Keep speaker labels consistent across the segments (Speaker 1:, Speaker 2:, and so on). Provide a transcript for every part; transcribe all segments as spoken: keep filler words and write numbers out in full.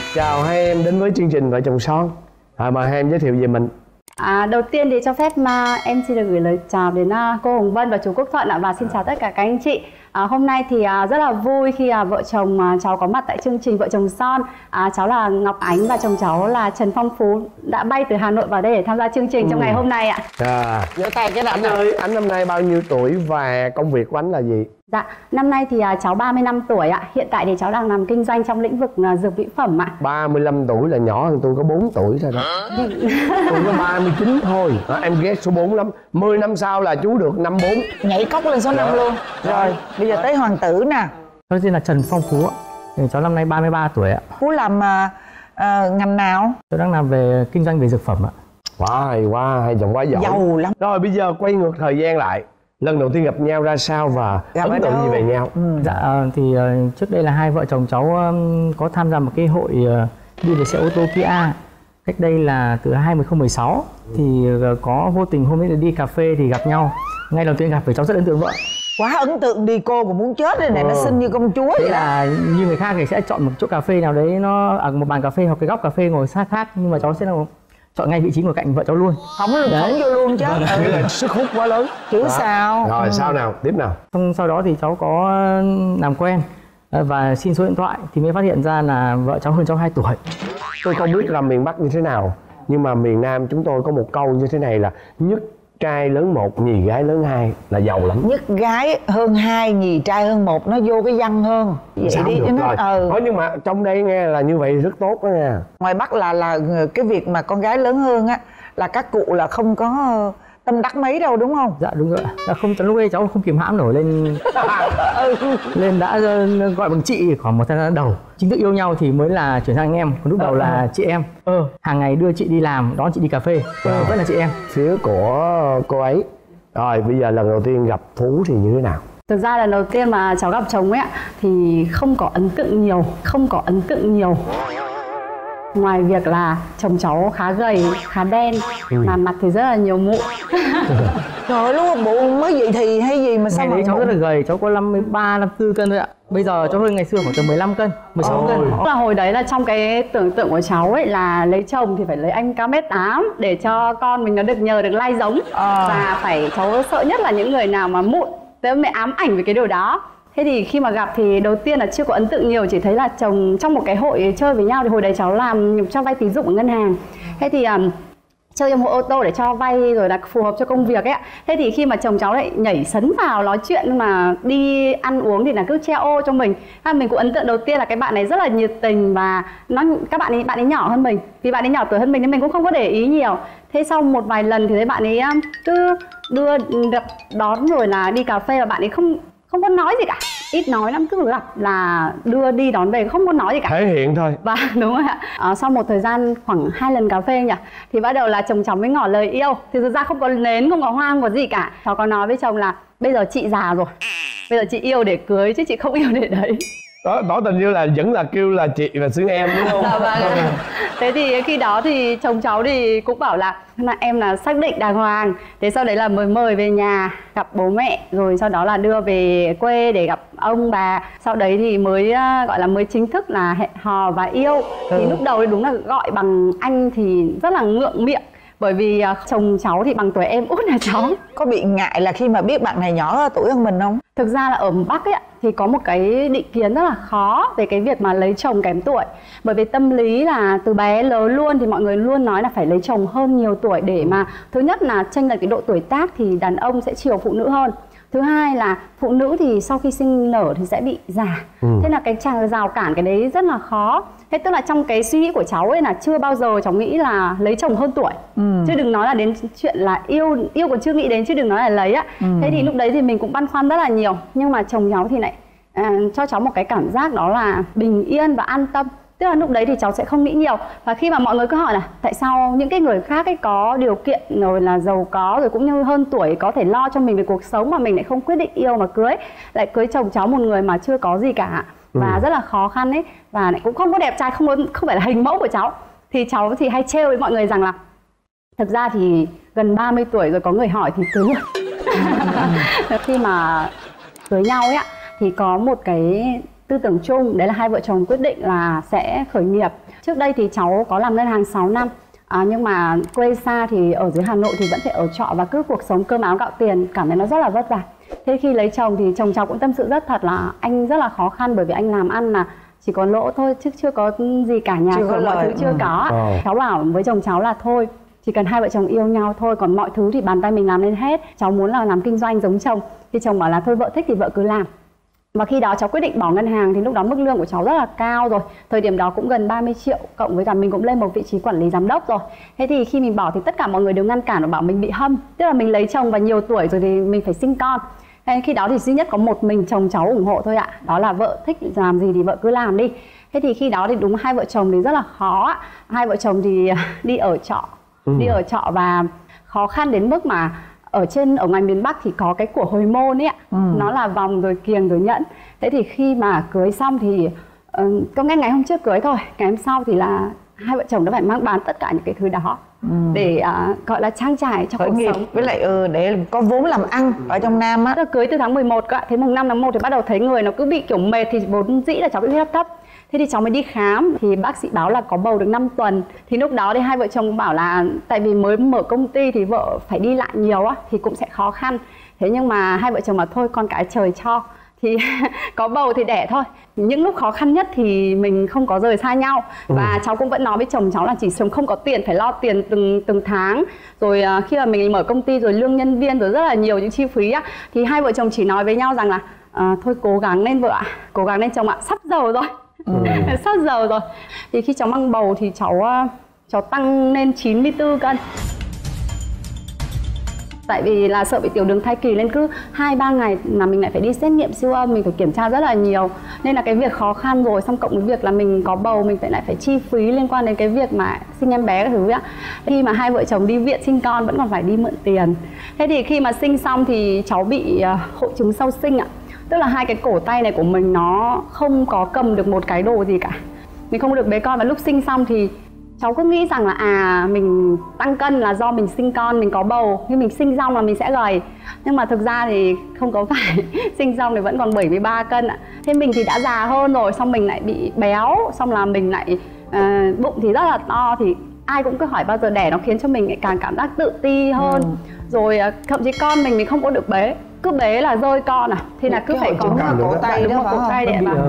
Speaker 1: Chào hai em đến với chương trình Vợ Chồng Son. À, mời hai em giới thiệu về mình.
Speaker 2: À, đầu tiên thì cho phép mà em xin được gửi lời chào đến uh, cô Hồng Vân và chú Quốc Thuận ạ. Và xin chào tất cả các anh chị. À, hôm nay thì uh, rất là vui khi uh, vợ chồng uh, cháu có mặt tại chương trình Vợ Chồng Son. À, cháu là Ngọc Ánh và chồng cháu là Trần Phong Phú đã bay từ Hà Nội vào đây để tham gia chương trình ừ. trong ngày hôm nay ạ.
Speaker 1: À, nhớ tay cái anh ơi, anh năm nay bao nhiêu tuổi và công việc của anh là gì?
Speaker 2: Dạ, năm nay thì uh, cháu ba mươi lăm tuổi ạ. Hiện tại thì cháu đang làm kinh doanh trong lĩnh vực uh, dược mỹ phẩm ạ.
Speaker 1: ba mươi lăm tuổi là nhỏ hơn tôi có bốn tuổi thôi đó. Tôi có ba mươi chín thôi. À, em ghét số bốn lắm. mười năm sau là chú được năm bốn.
Speaker 3: Nhảy cốc lên số năm luôn. Rồi, bây giờ tới hoàng tử nè.
Speaker 4: Tôi tên là Trần Phong Phú ạ. Cháu năm nay ba mươi ba tuổi ạ.
Speaker 3: Phú làm uh, uh, ngành nào?
Speaker 4: Tôi đang làm về kinh doanh về dược phẩm ạ.
Speaker 1: Wow, hay quá, hai chồng quá giỏi.
Speaker 3: Giàu lắm.
Speaker 1: Rồi bây giờ quay ngược thời gian lại. Lần đầu tiên gặp nhau ra sao và
Speaker 3: gặp
Speaker 1: ấn tượng gì về nhau?
Speaker 4: Ừ. Dạ thì uh, trước đây là hai vợ chồng cháu um, có tham gia một cái hội uh, đi về xe ô tô Kia. Cách đây là từ hai không một sáu. Thì uh, có vô tình hôm ấy đi cà phê thì gặp nhau. Ngay đầu tiên gặp phải cháu rất ấn tượng vợ.
Speaker 3: Quá ấn tượng đi, cô còn muốn chết đây này, ừ. Nó xinh như công chúa
Speaker 4: vậy.
Speaker 3: Thế
Speaker 4: là như người khác thì sẽ chọn một chỗ cà phê nào đấy, nó ở một bàn cà phê hoặc cái góc cà phê ngồi sát khác. Nhưng mà cháu sẽ là chọn ngay vị trí ngồi cạnh vợ cháu luôn.
Speaker 3: Không được không vô luôn chứ.
Speaker 1: Ừ. Là sức hút quá lớn
Speaker 3: chứ đó. Sao
Speaker 1: rồi
Speaker 3: ừ.
Speaker 1: sao nào tiếp nào?
Speaker 4: Xong sau đó thì cháu có làm quen và xin số điện thoại thì mới phát hiện ra là vợ cháu hơn cháu hai tuổi.
Speaker 1: Tôi không biết là miền Bắc như thế nào, nhưng mà miền Nam chúng tôi có một câu như thế này là nhất trai lớn một, nhì gái lớn hai là giàu lắm.
Speaker 3: Nhất gái hơn hai, nhì trai hơn một, nó vô cái văn hơn. Vậy
Speaker 1: sao
Speaker 3: đi
Speaker 1: được
Speaker 3: nó
Speaker 1: rồi.
Speaker 3: ừ.
Speaker 1: Nói nhưng mà trong đây nghe là như vậy rất tốt đó nha.
Speaker 3: Ngoài Bắc là là cái việc mà con gái lớn hơn á là các cụ là không có tâm đắc mấy đâu đúng không?
Speaker 4: Dạ đúng rồi ạ. Không, lúc ấy cháu không kìm hãm nổi lên lên đã gọi bằng chị khoảng một thời gian đầu. Chính thức yêu nhau thì mới là chuyển sang anh em, còn lúc đầu là chị em. Ờ, hàng ngày đưa chị đi làm, đón chị đi cà phê, ờ, vẫn là chị em.
Speaker 1: Phía của cô ấy. Rồi bây giờ lần đầu tiên gặp Phú thì như thế nào?
Speaker 2: Thực ra lần đầu tiên mà cháu gặp chồng ấy thì không có ấn tượng nhiều, không có ấn tượng nhiều. Ngoài việc là chồng cháu khá gầy, khá đen, ừ. mà mặt thì rất là nhiều mụn.
Speaker 3: Trời ơi, lúc mà bộ mới vậy thì hay gì mà sao
Speaker 4: ngày
Speaker 3: mà
Speaker 4: đấy cháu rất là gầy, cháu có năm mươi ba, năm mươi tư cân thôi ạ. Bây giờ cháu hơn ngày xưa khoảng từ mười lăm cân, mười sáu cân.
Speaker 2: Là hồi đấy là trong cái tưởng tượng của cháu ấy là lấy chồng thì phải lấy anh cao mét tám để cho con mình nó được nhờ được lai giống. À. Và phải cháu sợ nhất là những người nào mà mụn. Thế mẹ ám ảnh về cái điều đó. Thế thì khi mà gặp thì đầu tiên là chưa có ấn tượng nhiều, chỉ thấy là chồng trong một cái hội chơi với nhau thì hồi đấy cháu làm cho vay tín dụng ở ngân hàng. Thế thì um, chơi trong hộ ô tô để cho vay rồi là phù hợp cho công việc ấy. Thế thì khi mà chồng cháu lại nhảy sấn vào nói chuyện mà đi ăn uống thì là cứ che ô cho mình. À, mình cũng ấn tượng đầu tiên là cái bạn này rất là nhiệt tình và nó các bạn ấy bạn ấy nhỏ hơn mình. Vì bạn ấy nhỏ tuổi hơn mình nên mình cũng không có để ý nhiều. Thế sau một vài lần thì thấy bạn ấy cứ đưa gặp đón rồi là đi cà phê và bạn ấy không không có nói gì cả, ít nói lắm, cứ gặp là đưa đi đón về, không có nói gì cả,
Speaker 1: thể hiện thôi.
Speaker 2: Và đúng rồi ạ. À, sau một thời gian khoảng hai lần cà phê nhỉ, thì bắt đầu là chồng cháu mới ngỏ lời yêu. Thì thực ra không có nến, không có hoa, không có gì cả. Cháu có nói với chồng là bây giờ chị già rồi, bây giờ chị yêu để cưới chứ chị không yêu để đấy.
Speaker 1: Đó, tỏ tình như là vẫn là kêu là chị và xưng em đúng không?
Speaker 2: Dạ vâng. Thế thì khi đó thì chồng cháu thì cũng bảo là, là em là xác định đàng hoàng. Thế sau đấy là mời mời về nhà gặp bố mẹ, rồi sau đó là đưa về quê để gặp ông bà. Sau đấy thì mới gọi là mới chính thức là hẹn hò và yêu. ừ. Thì lúc đầu thì đúng là gọi bằng anh thì rất là ngượng miệng. Bởi vì chồng cháu thì bằng tuổi em út là cháu.
Speaker 3: Có bị ngại là khi mà biết bạn này nhỏ tuổi hơn mình không?
Speaker 2: Thực ra là ở Bắc ấy thì có một cái định kiến rất là khó về cái việc mà lấy chồng kém tuổi. Bởi vì tâm lý là từ bé lớn luôn thì mọi người luôn nói là phải lấy chồng hơn nhiều tuổi để mà thứ nhất là chênh lệch cái độ tuổi tác thì đàn ông sẽ chiều phụ nữ hơn. Thứ hai là phụ nữ thì sau khi sinh nở thì sẽ bị già. ừ. Thế là cái chàng rào cản cái đấy rất là khó. Thế tức là trong cái suy nghĩ của cháu ấy là chưa bao giờ cháu nghĩ là lấy chồng hơn tuổi. ừ. Chứ đừng nói là đến chuyện là yêu, yêu còn chưa nghĩ đến chứ đừng nói là lấy á. ừ. Thế thì lúc đấy thì mình cũng băn khoăn rất là nhiều. Nhưng mà chồng cháu thì lại à, cho cháu một cái cảm giác đó là bình yên và an tâm. Tức là lúc đấy thì cháu sẽ không nghĩ nhiều. Và khi mà mọi người cứ hỏi là tại sao những cái người khác ấy có điều kiện rồi là giàu có rồi cũng như hơn tuổi có thể lo cho mình về cuộc sống mà mình lại không quyết định yêu mà cưới, lại cưới chồng cháu một người mà chưa có gì cả và ừ. rất là khó khăn ấy, và lại cũng không có đẹp trai, không có, không phải là hình mẫu của cháu, thì cháu thì hay trêu với mọi người rằng là thực ra thì gần ba mươi tuổi rồi có người hỏi thì cưới luôn. Khi mà cưới nhau ấy thì có một cái tư tưởng chung, đấy là hai vợ chồng quyết định là sẽ khởi nghiệp. Trước đây thì cháu có làm ngân hàng sáu năm. À, nhưng mà quê xa thì ở dưới Hà Nội thì vẫn phải ở trọ và cứ cuộc sống cơm áo gạo tiền, cảm thấy nó rất là vất vả. Thế khi lấy chồng thì chồng cháu cũng tâm sự rất thật là anh rất là khó khăn, bởi vì anh làm ăn là chỉ có lỗ thôi chứ chưa có gì cả, nhà cửa mọi thứ chưa ừ. có. Ừ. Cháu bảo với chồng cháu là thôi, chỉ cần hai vợ chồng yêu nhau thôi, còn mọi thứ thì bàn tay mình làm lên hết. Cháu muốn là làm kinh doanh giống chồng, thì chồng bảo là thôi vợ thích thì vợ cứ làm. Và khi đó cháu quyết định bỏ ngân hàng thì lúc đó mức lương của cháu rất là cao rồi. Thời điểm đó cũng gần ba mươi triệu, cộng với cả mình cũng lên một vị trí quản lý giám đốc rồi. Thế thì khi mình bỏ thì tất cả mọi người đều ngăn cản và bảo mình bị hâm. Tức là mình lấy chồng và nhiều tuổi rồi thì mình phải sinh con. Thế khi đó thì duy nhất có một mình chồng cháu ủng hộ thôi ạ. Đó là vợ thích làm gì thì vợ cứ làm đi. Thế thì khi đó thì đúng hai vợ chồng thì rất là khó. Hai vợ chồng thì đi ở trọ, ừ. đi ở trọ và khó khăn đến mức mà ở trên ở ngoài miền Bắc thì có cái của hồi môn ấy ạ, ừ. nó là vòng rồi kiềng rồi nhẫn. Thế thì khi mà cưới xong thì uh, có nghe ngày hôm trước cưới thôi, ngày hôm sau thì là hai vợ chồng đã phải mang bán tất cả những cái thứ đó ừ. để uh, gọi là trang trải cho cuộc sống,
Speaker 3: với lại ừ, để có vốn làm ăn ở trong Nam á.
Speaker 2: Cưới từ tháng mười một các bạn, thế mùng năm tháng một thì bắt đầu thấy người nó cứ bị kiểu mệt, thì vốn dĩ là cháu bị huyết áp thấp. Thế thì cháu mới đi khám thì bác sĩ báo là có bầu được năm tuần. Thì lúc đó thì hai vợ chồng bảo là tại vì mới mở công ty thì vợ phải đi lại nhiều á thì cũng sẽ khó khăn. Thế nhưng mà hai vợ chồng bảo thôi con cái trời cho, thì có bầu thì đẻ thôi. Những lúc khó khăn nhất thì mình không có rời xa nhau. Và ừ. cháu cũng vẫn nói với chồng cháu là chỉ sống không có tiền, phải lo tiền từng từng tháng. Rồi uh, khi mà mình mở công ty rồi lương nhân viên rồi rất là nhiều những chi phí á, thì hai vợ chồng chỉ nói với nhau rằng là uh, thôi cố gắng lên vợ ạ, cố gắng lên chồng ạ, sắp giàu rồi. Ừ. sắp giàu rồi. Thì khi cháu mang bầu thì cháu cháu tăng lên chín mươi tư cân. Tại vì là sợ bị tiểu đường thai kỳ, nên cứ hai ba ngày là mình lại phải đi xét nghiệm siêu âm, mình phải kiểm tra rất là nhiều. Nên là cái việc khó khăn rồi, xong cộng với việc là mình có bầu, mình phải lại phải chi phí liên quan đến cái việc mà sinh em bé các thứ ạ. Khi mà hai vợ chồng đi viện sinh con vẫn còn phải đi mượn tiền. Thế thì khi mà sinh xong thì cháu bị hội chứng sau sinh ạ. Tức là hai cái cổ tay này của mình nó không có cầm được một cái đồ gì cả. Mình không được bế con, và lúc sinh xong thì cháu cứ nghĩ rằng là à mình tăng cân là do mình sinh con, mình có bầu, nhưng mình sinh xong là mình sẽ gầy. Nhưng mà thực ra thì không có phải, sinh xong thì vẫn còn bảy mươi ba cân ạ. Thế mình thì đã già hơn rồi, xong mình lại bị béo, xong là mình lại uh, bụng thì rất là to, thì ai cũng cứ hỏi bao giờ đẻ, nó khiến cho mình lại càng cảm giác tự ti hơn. Ừ. Rồi uh, thậm chí con mình mình không có được bế, cứ bế là rơi con à, thì là cứ phải có một cổ tay, đúng không? Cổ tay để mà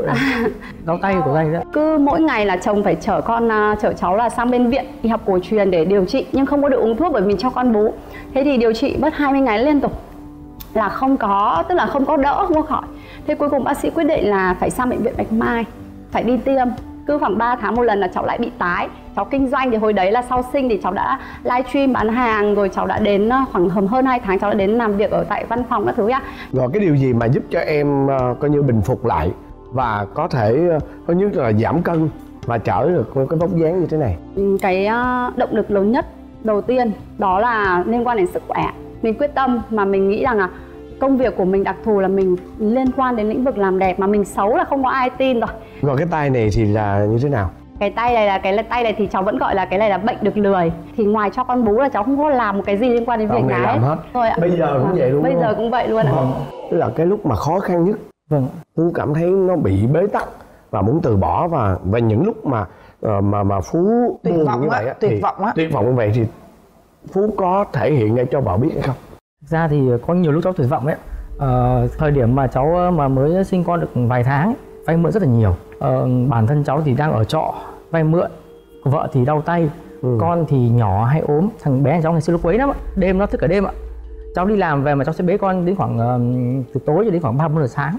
Speaker 4: đau tay cổ tay đó.
Speaker 2: Cứ mỗi ngày là chồng phải chở con, chở cháu là sang bên viện y học cổ truyền để điều trị, nhưng không có được uống thuốc bởi vì cho con bú. Thế thì điều trị mất hai mươi ngày liên tục là không có, tức là không có đỡ, không có khỏi. Thế cuối cùng bác sĩ quyết định là phải sang bệnh viện Bạch Mai, phải đi tiêm. Cứ khoảng ba tháng một lần là cháu lại bị tái. Cháu kinh doanh thì hồi đấy là sau sinh thì cháu đã livestream bán hàng, rồi cháu đã đến khoảng hơn hai tháng cháu đã đến làm việc ở tại văn phòng các thứ ạ.
Speaker 1: Rồi cái điều gì mà giúp cho em uh, coi như bình phục lại và có thể uh, có nhất là giảm cân và trở được cái vóc dáng như thế này?
Speaker 2: Cái uh, động lực lớn nhất đầu tiên đó là liên quan đến sức khỏe. Mình quyết tâm, mà mình nghĩ rằng là công việc của mình đặc thù là mình liên quan đến lĩnh vực làm đẹp, mà mình xấu là không có ai tin rồi.
Speaker 1: Rồi cái tay này thì là như thế nào?
Speaker 2: Cái tay này là cái tay này thì cháu vẫn gọi là cái này là bệnh được lười. Thì ngoài cho con bú là cháu không có làm một cái gì liên quan đến việc
Speaker 1: này làm hết.
Speaker 2: Rồi ạ.
Speaker 1: Bây giờ cũng vậy luôn.
Speaker 2: Bây giờ cũng vậy luôn ạ.
Speaker 1: Tức là cái lúc mà khó khăn nhất, vâng, Phú cảm thấy nó bị bế tắc và muốn từ bỏ, và và những lúc mà mà mà Phú
Speaker 3: tuyệt vọng
Speaker 1: như
Speaker 3: á,
Speaker 1: vậy á,
Speaker 3: tuyệt vọng á,
Speaker 1: tuyệt vọng như vậy thì Phú có thể hiện ra cho vợ biết hay không?
Speaker 4: Thực ra thì có nhiều lúc cháu tuyệt vọng đấy. Ờ, thời điểm mà cháu mà mới sinh con được vài tháng, vay mượn rất là nhiều. Ờ, bản thân cháu thì đang ở trọ, vay mượn, vợ thì đau tay, ừ. con thì nhỏ hay ốm, thằng bé cháu ngày xưa nó quấy lắm ạ, đêm nó thức cả đêm ạ. Cháu đi làm về mà cháu sẽ bế con đến khoảng uh, từ tối cho đến khoảng ba mươi giờ sáng.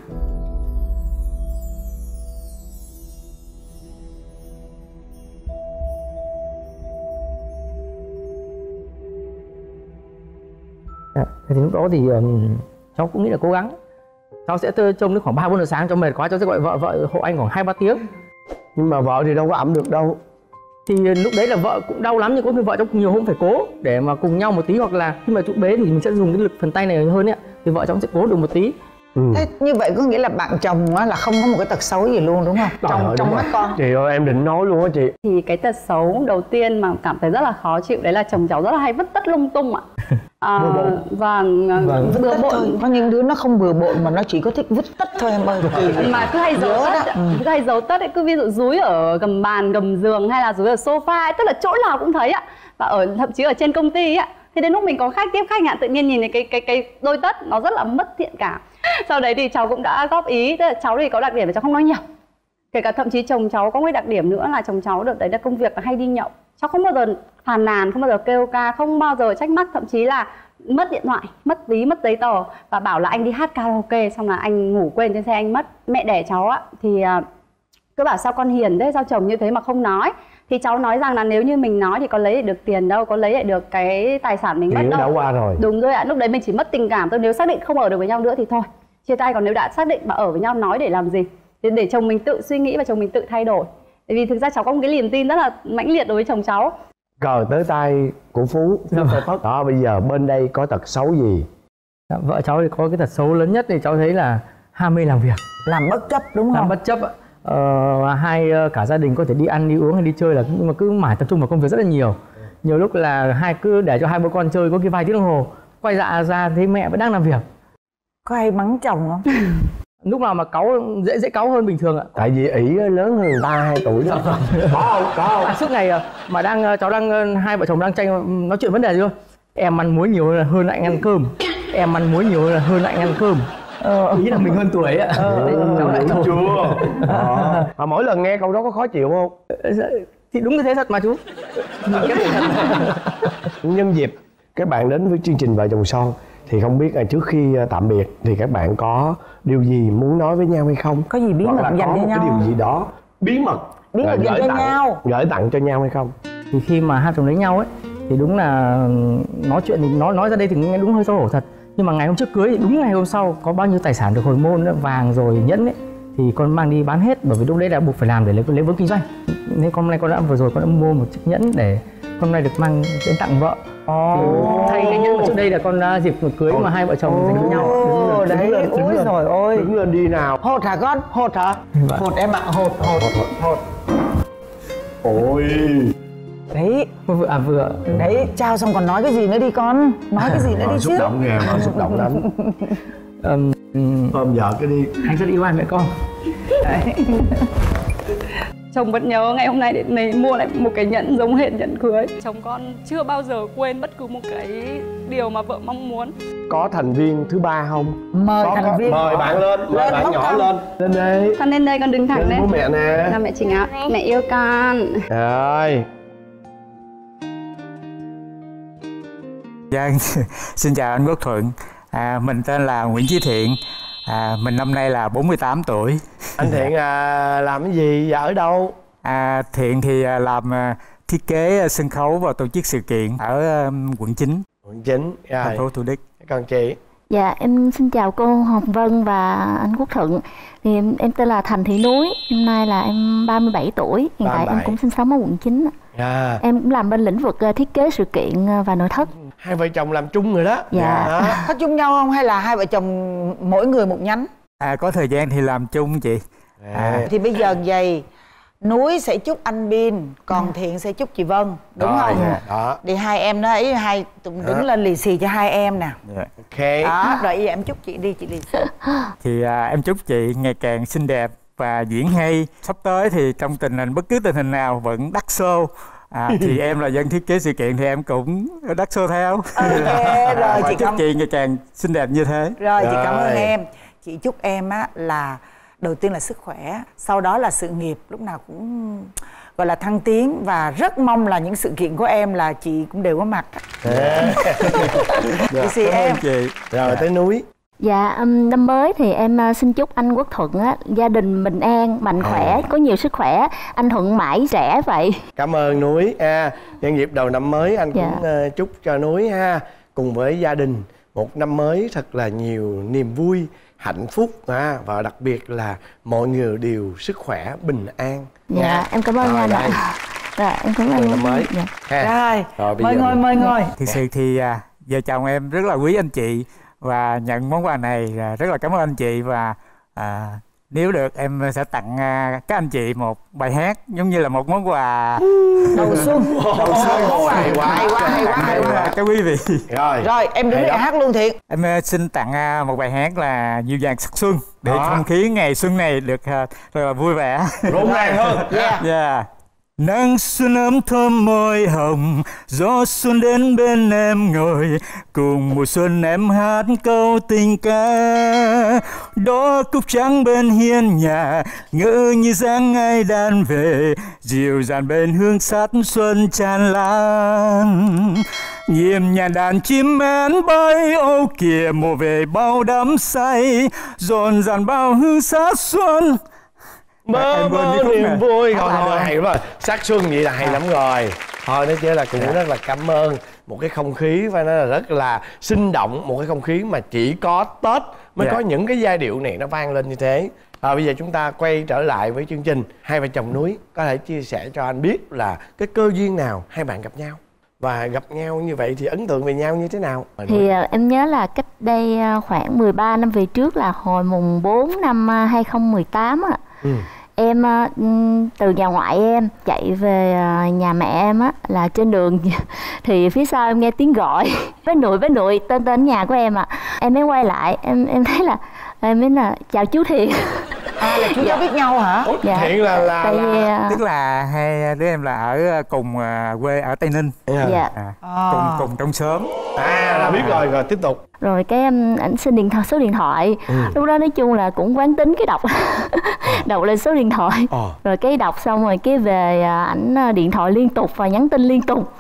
Speaker 4: À, thì lúc đó thì um, cháu cũng nghĩ là cố gắng. Cháu sẽ trông đến khoảng ba bốn giờ sáng, cháu mệt quá cháu sẽ gọi vợ vợ hộ anh khoảng hai ba tiếng.
Speaker 1: Nhưng mà vợ thì đâu có ẵm được đâu.
Speaker 4: Thì lúc đấy là vợ cũng đau lắm, nhưng có người vợ cháu nhiều hôm phải cố để mà cùng nhau một tí, hoặc là khi mà chú bế thì mình sẽ dùng cái lực phần tay này hơn ấy, thì vợ cháu sẽ cố được một tí.
Speaker 1: Ừ.
Speaker 3: Thế như vậy có nghĩa là bạn chồng á là không có một cái tật xấu gì luôn đúng không? Trong
Speaker 1: Trời,
Speaker 3: trong
Speaker 1: đúng
Speaker 3: mắt
Speaker 1: rồi.
Speaker 3: con.
Speaker 1: Chị ơi em định nói luôn á chị.
Speaker 2: Thì cái tật xấu đầu tiên mà cảm thấy rất là khó chịu đấy là chồng cháu rất là hay vứt tất lung tung ạ. À, vâng,
Speaker 1: Vâng.
Speaker 2: bừa
Speaker 3: Tất thôi.
Speaker 2: bộn.
Speaker 3: Có những đứa nó không bừa bộn mà nó chỉ có thích vứt tất thôi em ơi.
Speaker 2: Mà cứ hay giấu
Speaker 3: Nhớ
Speaker 2: tất,
Speaker 3: đó.
Speaker 2: ạ. cứ hay giấu tất ấy, cứ ví dụ dúi ở gầm bàn, gầm giường hay là dúi ở sofa ấy, tức là chỗ nào cũng thấy ạ. Và ở thậm chí ở trên công ty ạ. Thế đến lúc mình có khách tiếp khách ạ, tự nhiên nhìn thấy cái cái cái đôi tất nó rất là mất thiện cảm. Sau đấy thì cháu cũng đã góp ý, tức là cháu thì có đặc điểm là cháu không nói nhiều. Kể cả thậm chí chồng cháu có một đặc điểm nữa là chồng cháu đợt đấy là công việc là hay đi nhậu. Cháu không bao giờ phàn nàn, không bao giờ kêu ca, không bao giờ trách móc, thậm chí là mất điện thoại, mất ví, mất giấy tờ và bảo là anh đi hát karaoke xong là anh ngủ quên trên xe anh mất. Mẹ đẻ cháu á thì cứ bảo sao con hiền thế, sao chồng như thế mà không nói. Thì cháu nói rằng là nếu như mình nói thì có lấy lại được tiền đâu, có lấy lại được cái tài sản mình mất
Speaker 1: Chuyện
Speaker 2: đâu.
Speaker 1: đã qua rồi.
Speaker 2: Đúng rồi ạ, lúc đấy mình chỉ mất tình cảm thôi. Nếu xác định không ở được với nhau nữa thì thôi, chia tay. Còn nếu đã xác định mà ở với nhau nói để làm gì? Để, để chồng mình tự suy nghĩ và chồng mình tự thay đổi. Tại vì thực ra cháu có một cái niềm tin rất là mãnh liệt đối với chồng cháu.
Speaker 1: Cờ tới tay của Phú. Đó, bây giờ bên đây có tật xấu gì?
Speaker 4: Vợ cháu thì có cái tật xấu lớn nhất thì cháu thấy là ham mê làm việc,
Speaker 3: Làm bất chấp đúng
Speaker 4: làm
Speaker 3: không?
Speaker 4: bất chấp ạ. Ờ, hai cả gia đình có thể đi ăn đi uống hay đi chơi là nhưng mà cứ mãi tập trung vào công việc rất là nhiều. Nhiều lúc là hai cứ để cho hai bố con chơi có cái vài tiếng đồng hồ, quay ra ra thấy mẹ vẫn đang làm việc.
Speaker 3: Có hay mắng chồng không?
Speaker 4: Lúc nào mà cáu dễ dễ cáu hơn bình thường ạ.
Speaker 1: Tại vì ỷ lớn hơn người ta hai tuổi đó. Có không? Có không?
Speaker 4: À, suốt ngày mà đang cháu đang hai vợ chồng đang tranh nói chuyện vấn đề gì thôi. Em ăn muối nhiều hơn anh ăn cơm. Em ăn muối nhiều hơn anh ăn cơm. Ờ, ý là mình hơn tuổi ạ.
Speaker 1: Ừ, cháu lại chưa. Ờ. Mà mỗi lần nghe câu đó có khó chịu không?
Speaker 4: Thì đúng như thế thật mà chú.
Speaker 1: Nhân dịp các bạn đến với chương trình Vợ Chồng Son thì không biết là trước khi tạm biệt thì các bạn có điều gì muốn nói với nhau hay không?
Speaker 3: Có gì bí mật dành cho
Speaker 1: có một
Speaker 3: nhau
Speaker 1: cái điều gì đó bí mật
Speaker 3: Bí mật dành cho
Speaker 1: tặng,
Speaker 3: nhau.
Speaker 1: gửi tặng cho nhau hay không?
Speaker 4: Thì khi mà hai chồng lấy nhau ấy thì đúng là nói chuyện thì nói nói ra đây thì nghe đúng hơi xấu hổ thật. Nhưng mà ngày hôm trước cưới thì đúng ngày hôm sau có bao nhiêu tài sản được hồi môn đó, vàng rồi nhẫn ấy thì con mang đi bán hết, bởi vì lúc đấy là buộc phải làm để lấy lấy vốn kinh doanh. Nên con hôm nay con đã vừa rồi con đã mua một chiếc nhẫn để con hôm nay được mang đến tặng vợ.
Speaker 3: Ồ.
Speaker 4: Thay cái nhẫn mà trước đây là con uh, dịp cưới mà hai vợ chồng dành cho nhau.
Speaker 3: Ồ, đấy, ôi trời ơi.
Speaker 1: Đứng lên đi nào.
Speaker 3: Hột hả con? Hột hả?
Speaker 4: Vâng.
Speaker 3: Hột em ạ, hột, hột, hột.
Speaker 1: Ôi.
Speaker 3: Đấy,
Speaker 4: Vừa à vừa.
Speaker 3: đấy, trao xong còn nói cái gì nữa đi con? Nói cái gì nữa đi chứ?
Speaker 1: Xúc động nghe mà xúc động lắm.
Speaker 4: Um,
Speaker 1: Ôm vợ cái đi.
Speaker 4: anh rất yêu ai mẹ con.
Speaker 2: Chồng vẫn nhớ ngày hôm nay để này mua lại một cái nhẫn giống hệt nhẫn cưới. Chồng con chưa bao giờ quên bất cứ một cái điều mà vợ mong muốn.
Speaker 1: Có thành viên thứ ba không?
Speaker 3: Mời
Speaker 1: có,
Speaker 3: thành
Speaker 1: có.
Speaker 3: viên.
Speaker 1: Mời bạn lên, mời
Speaker 3: Lên,
Speaker 1: bạn
Speaker 3: bốc
Speaker 1: nhỏ
Speaker 3: thăm.
Speaker 1: lên. Lên đây.
Speaker 2: Con lên đây, con đứng thẳng
Speaker 1: Lên
Speaker 2: lên.
Speaker 1: bố mẹ nè.
Speaker 2: Là mẹ Trình ạ. Mẹ yêu con.
Speaker 1: Rồi.
Speaker 5: Vâng, xin chào anh Quốc Thuận. À, mình tên là Nguyễn Chí Thiện. À, mình năm nay là bốn mươi tám tuổi.
Speaker 1: Anh Thiện à, làm cái gì và ở đâu?
Speaker 5: À, Thiện thì à, làm à, thiết kế à, sân khấu và tổ chức sự kiện ở à, quận chín,
Speaker 1: Quận chín.
Speaker 5: thành
Speaker 1: Rồi.
Speaker 5: phố Thủ Đức.
Speaker 1: Còn chị?
Speaker 6: Dạ, em xin chào cô Hồng Vân và anh Quốc Thuận. Thì em, em tên là Thành Thị Núi, năm nay là em ba mươi bảy tuổi. Hiện tại
Speaker 1: ba mươi bảy.
Speaker 6: em cũng sinh sống ở quận chín.
Speaker 1: À,
Speaker 6: Em cũng làm bên lĩnh vực ờ, thiết kế sự kiện ờ, và nội thất.
Speaker 1: hai vợ chồng làm chung rồi đó.
Speaker 6: Dạ.
Speaker 1: Đó.
Speaker 3: Có chung nhau không hay là hai vợ chồng mỗi người một nhánh?
Speaker 5: À, có thời gian thì làm chung chị. À,
Speaker 3: Thì bây giờ vậy, Núi sẽ chúc anh Bin, còn Thiện sẽ chúc chị Vân, đúng
Speaker 1: Rồi,
Speaker 3: không?
Speaker 1: dạ. Đó.
Speaker 3: Thì hai em đó ấy, hai tụi đứng lên lì xì cho hai em nè.
Speaker 5: dạ.
Speaker 1: Ok.
Speaker 3: Đó, rồi bây giờ em chúc chị đi, chị lì xì.
Speaker 5: Thì à, em chúc chị ngày càng xinh đẹp và diễn hay. Sắp tới thì trong tình hình bất cứ tình hình nào vẫn đắt show. À, thì em là dân thiết kế sự kiện thì em cũng đắt show theo.
Speaker 3: Ok, rồi
Speaker 5: Và
Speaker 3: chị
Speaker 5: chúc
Speaker 3: cảm
Speaker 5: chị ngày càng xinh đẹp như thế.
Speaker 3: Rồi chị cảm ơn
Speaker 1: Rồi.
Speaker 3: em. Chị chúc em á là đầu tiên là sức khỏe, sau đó là sự nghiệp lúc nào cũng gọi là thăng tiến, và rất mong là những sự kiện của em là chị cũng đều có mặt. Chị xì
Speaker 5: Cảm
Speaker 3: em.
Speaker 5: ơn chị.
Speaker 1: Rồi tới Núi.
Speaker 6: Dạ, um, năm mới thì em ờ, xin chúc anh Quốc Thuận á, gia đình bình an, mạnh khỏe, có nhiều sức khỏe. Anh Thuận mãi trẻ vậy.
Speaker 1: Cảm ơn Núi. À, nhân dịp đầu năm mới anh
Speaker 6: Dạ.
Speaker 1: cũng ờ, chúc cho Núi ha, cùng với gia đình một năm mới thật là nhiều niềm vui, hạnh phúc ha, và đặc biệt là mọi người đều sức khỏe, bình an.
Speaker 6: Dạ,
Speaker 1: nha.
Speaker 6: em cảm ơn
Speaker 1: Rồi,
Speaker 6: anh
Speaker 1: đây.
Speaker 6: ạ. Dạ, em cảm ơn
Speaker 1: Mừng
Speaker 6: anh.
Speaker 1: năm mới.
Speaker 6: Dạ.
Speaker 1: Ha.
Speaker 3: Rồi,
Speaker 1: Rồi, bây
Speaker 3: mời
Speaker 1: giờ
Speaker 3: ngồi,
Speaker 1: mình-
Speaker 3: mời ngồi.
Speaker 5: Thực sự thì à, vợ chồng em rất là quý anh chị, và nhận món quà này. À, rất là cảm ơn anh chị, và à, nếu được em sẽ tặng à, các anh chị một bài hát giống như là một món quà
Speaker 3: đầu xuân.
Speaker 1: Đầu xuân.
Speaker 3: Món quà hay quá, hay quá, hay quá, hay quá.
Speaker 5: các quý vị.
Speaker 1: Rồi.
Speaker 3: Rồi em đứng đây hát luôn Thiện.
Speaker 5: Em à, xin tặng à, một bài hát là Dịu dàng sắc xuân để
Speaker 1: Đó.
Speaker 5: không khí ngày xuân này được à, rất là vui vẻ.
Speaker 1: Rộn ràng hơn.
Speaker 3: Yeah.
Speaker 5: Yeah. Nắng xuân ấm thơm môi hồng, gió xuân đến bên em ngồi, cùng mùa xuân em hát câu tình ca. Đó cúc trắng bên hiên nhà, ngỡ như dáng ai đàn về, dịu dàng bên hương sắc xuân tràn lan. Nhịp nhàng đàn chim én bay ô kìa, mùa về bao đắm say, dồn dàn bao hương sắc xuân.
Speaker 1: Mơ mơ niềm vui. Thôi thôi hay lắm rồi. Sắc xuân vậy là hay lắm rồi. Thôi nói chứ là cũng rất là cảm ơn. Một cái không khí phải nói là rất là sinh động. Một cái không khí mà chỉ có Tết mới
Speaker 5: Dạ.
Speaker 1: có những cái giai điệu này nó vang lên như thế. À, bây giờ chúng ta quay trở lại với chương trình. Hai vợ chồng Núi có thể chia sẻ cho anh biết là cái cơ duyên nào hai bạn gặp nhau, và gặp nhau như vậy thì ấn tượng về nhau như thế nào?
Speaker 6: Thì uh, em nhớ là cách đây uh, khoảng mười ba năm về trước, là hồi mùng bốn năm uh, hai không một tám á.
Speaker 1: Ừ.
Speaker 6: Em uh, từ nhà ngoại em chạy về uh, nhà mẹ em á, là trên đường thì phía sau em nghe tiếng gọi bé nội bé nội tên tên nhà của em ạ. À. Em mới quay lại, em em thấy là em mới là chào chú Thiện.
Speaker 3: À là chú cháu biết nhau hả?
Speaker 1: Ủa,
Speaker 6: Dạ.
Speaker 1: Thiện là là,
Speaker 6: Tại vì
Speaker 1: là...
Speaker 6: uh,
Speaker 5: Tức là hai đứa em là ở cùng à, quê ở Tây Ninh.
Speaker 1: Yeah.
Speaker 6: dạ.
Speaker 5: À,
Speaker 3: À.
Speaker 5: cùng cùng trong xóm.
Speaker 1: À là biết rồi, rồi tiếp tục.
Speaker 6: Rồi cái um, ảnh xin điện thoại, số điện thoại.
Speaker 1: Ừ.
Speaker 6: Lúc đó nói chung là cũng quán tính cái đọc đọc lên số điện thoại.
Speaker 1: Ờ.
Speaker 6: Rồi cái đọc xong rồi cái về à, ảnh à, điện thoại liên tục và nhắn tin liên tục.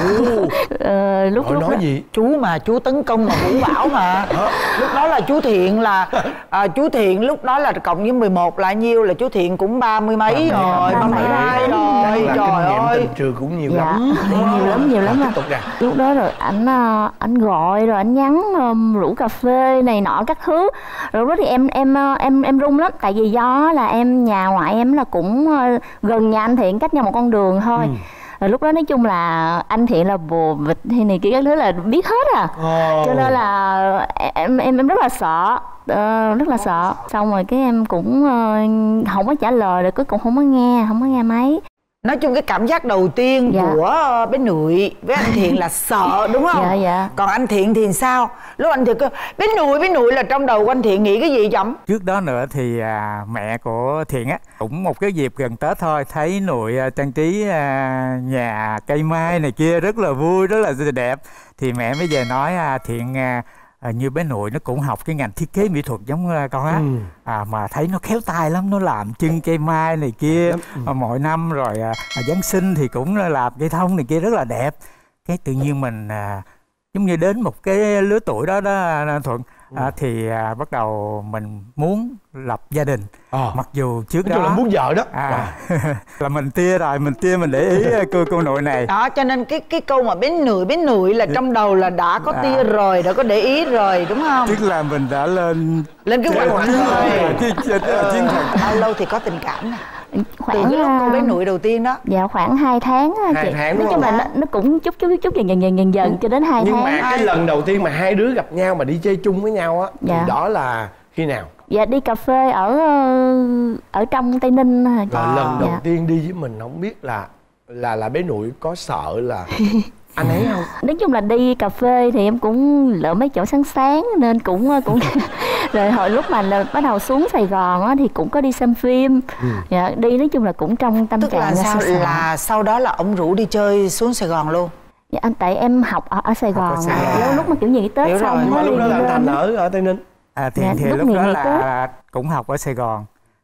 Speaker 6: ờ, lúc
Speaker 1: Hỏi
Speaker 6: lúc
Speaker 1: nói
Speaker 6: đó,
Speaker 1: gì?
Speaker 3: Chú mà chú tấn công mà Vũ Bảo mà. Lúc đó là chú Thiện là à, chú Thiện lúc đó là cộng với mười một là nhiêu, là chú Thiện cũng ba mươi mấy rồi, ba mươi hai rồi.
Speaker 1: Chắc là
Speaker 3: Trời
Speaker 1: kinh nghiệm
Speaker 3: ơi.
Speaker 1: tình trường cũng nhiều
Speaker 6: dạ,
Speaker 1: lắm.
Speaker 6: nhiều lắm nhiều lắm
Speaker 1: Tiếp
Speaker 6: à.
Speaker 1: tục nè.
Speaker 6: Lúc đó rồi ảnh à, ảnh gọi rồi ảnh nhắn um, rủ cà phê này nọ các thứ. Rồi lúc đó thì em em à, em em run lắm, tại vì do là em nhà ngoại em là cũng uh, gần nhà anh Thiện, cách nhau một con đường thôi.
Speaker 1: Ừ.
Speaker 6: Rồi lúc đó nói chung là anh Thiện là bồ vịt hay này kia các thứ là biết hết à.
Speaker 1: Ồ.
Speaker 6: Cho nên là em em em rất là sợ, ờ, rất là sợ. Xong rồi cái em cũng uh, không có trả lời, rồi cuối cùng không có nghe, không có nghe máy.
Speaker 3: Nói chung cái cảm giác đầu tiên
Speaker 6: Dạ.
Speaker 3: của bé Nụi với anh Thiện là sợ đúng không?
Speaker 6: Dạ, dạ.
Speaker 3: Còn anh Thiện thì sao? Lúc anh Thiện kêu bé Nụi bé Nụi là trong đầu của anh Thiện nghĩ cái gì chậm?
Speaker 5: Trước đó nữa thì à, mẹ của Thiện á cũng một cái dịp gần Tết thôi, thấy Nụi à, trang trí à, nhà cây mai này kia rất là vui, rất là đẹp, thì mẹ mới về nói à, Thiện à, à, như bé Nụi nó cũng học cái ngành thiết kế mỹ thuật giống à, con á.
Speaker 1: Ừ.
Speaker 5: À, mà thấy nó khéo tay lắm, nó làm chân cây mai này kia à, mọi năm rồi à, à, Giáng sinh thì cũng làm cây thông này kia rất là đẹp. Cái tự nhiên mình à, giống như đến một cái lứa tuổi đó đó anh Thuận, à, thì à, bắt đầu mình muốn lập gia đình.
Speaker 1: Ờ.
Speaker 5: Mặc dù trước
Speaker 1: Nói chung
Speaker 5: đó
Speaker 1: là muốn vợ đó.
Speaker 5: à, là mình tia rồi, mình tia mình để ý cô cô nội này.
Speaker 3: Đó cho nên cái cái câu mà bé Nụi bé Nụi là trong đầu là đã có tia rồi, đã có để ý rồi đúng không?
Speaker 5: Tức là mình đã lên
Speaker 3: Lên cái hoạch rồi.
Speaker 5: chiến chiến thuật.
Speaker 3: Bao lâu thì có tình cảm nè? Từ
Speaker 6: Khoảng
Speaker 3: cái lúc cô bé
Speaker 6: à,
Speaker 3: Nụi đầu tiên đó.
Speaker 6: dạ khoảng hai tháng á
Speaker 1: Hai
Speaker 6: chị.
Speaker 1: tháng đúng
Speaker 6: Nói chung
Speaker 1: không?
Speaker 6: là nó, nó cũng chút chút chút dần dần dần dần dần cho đến hai
Speaker 1: Nhưng
Speaker 6: tháng.
Speaker 1: mà cái lần đầu tiên mà hai đứa gặp nhau mà đi chơi chung với nhau á,
Speaker 6: Dạ.
Speaker 1: thì đó là khi nào?
Speaker 6: Dạ đi cà phê ở ờ, ở trong Tây Ninh.
Speaker 1: Rồi
Speaker 3: À.
Speaker 1: lần đầu
Speaker 6: Dạ.
Speaker 1: tiên đi với mình không biết là là là bé Nụi có sợ là anh ấy không?
Speaker 6: Nói chung là đi cà phê thì em cũng lỡ mấy chỗ sáng sáng nên cũng cũng rồi hồi lúc mà là bắt đầu xuống Sài Gòn á, thì cũng có đi xem phim.
Speaker 1: Ừ.
Speaker 6: Dạ, đi nói chung là cũng trong tâm
Speaker 3: Tức
Speaker 6: trạng
Speaker 3: là sao?
Speaker 6: sợ sợ.
Speaker 3: Là sau đó là ông rủ đi chơi xuống Sài Gòn luôn.
Speaker 6: Dạ, anh tại em học ở, ở Sài Gòn,
Speaker 5: Sài
Speaker 6: à.
Speaker 5: Gòn.
Speaker 6: Lúc, lúc mà kiểu nghỉ Tết
Speaker 3: Hiểu
Speaker 6: xong
Speaker 3: rồi.
Speaker 1: Nhưng mà
Speaker 6: á,
Speaker 1: lúc đó
Speaker 6: đi
Speaker 1: là anh
Speaker 6: lên
Speaker 1: Thành
Speaker 6: á.
Speaker 1: ở ở Tây Ninh.
Speaker 5: À, thì
Speaker 6: Dạ,
Speaker 5: thì
Speaker 6: lúc
Speaker 5: lúc
Speaker 6: nghỉ-
Speaker 5: đó
Speaker 6: nghỉ
Speaker 5: là cũng học ở Sài Gòn.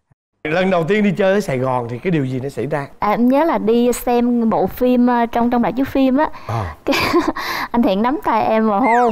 Speaker 1: Lần đầu tiên đi chơi ở Sài Gòn thì cái điều gì nó xảy ra?
Speaker 6: À, em nhớ là đi xem bộ phim ờ, trong trong rạp chiếu phim á.
Speaker 1: Ờ.
Speaker 6: Cái anh Thiện nắm tay em và hôn.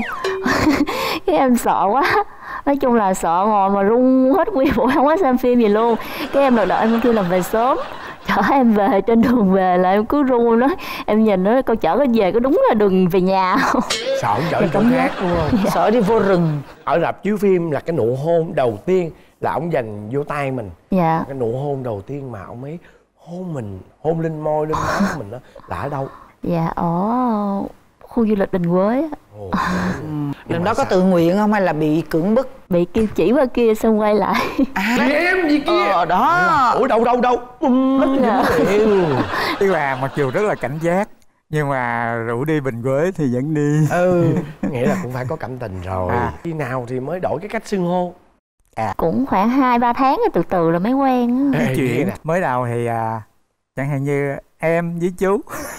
Speaker 6: Cái em sợ quá, nói chung là sợ ngồi mà run hết nguyên buổi không có xem phim gì luôn. Cái em đợi đợi em kêu là về sớm, chở em về, trên đường về là em cứ run đó. Em nhìn nó câu chở có về có đúng là đường về nhà không?
Speaker 1: Sợ ông chở đi chỗ khác đúng không?
Speaker 3: Sợ đi vô rừng.
Speaker 1: Ở rạp chiếu phim là cái nụ hôn đầu tiên là ông dành vô tay mình.
Speaker 6: Dạ.
Speaker 1: Cái nụ hôn đầu tiên mà ông ấy hôn mình, hôn lên môi lên má mình đó là ở đâu?
Speaker 6: Dạ ở khu du lịch Bình Quế.
Speaker 1: Ồ.
Speaker 3: Lần đó có tự nguyện không hay là bị cưỡng bức?
Speaker 6: Bị kêu chỉ qua kia xong quay lại.
Speaker 3: À,
Speaker 1: Chị em gì kia.
Speaker 3: Ờ đó.
Speaker 1: Ủa đâu đâu đâu.
Speaker 6: Dạ.
Speaker 5: Tức là mặc dù rất là cảnh giác nhưng mà rủ đi Bình Quế thì vẫn đi.
Speaker 1: Ừ, nghĩa là cũng phải có cảm tình rồi. À. Khi nào thì mới đổi cái cách xưng hô?
Speaker 6: À. Cũng khoảng hai ba tháng từ từ là mới quen.
Speaker 5: Cái chuyện mới đầu thì à, chẳng hạn như em với chú.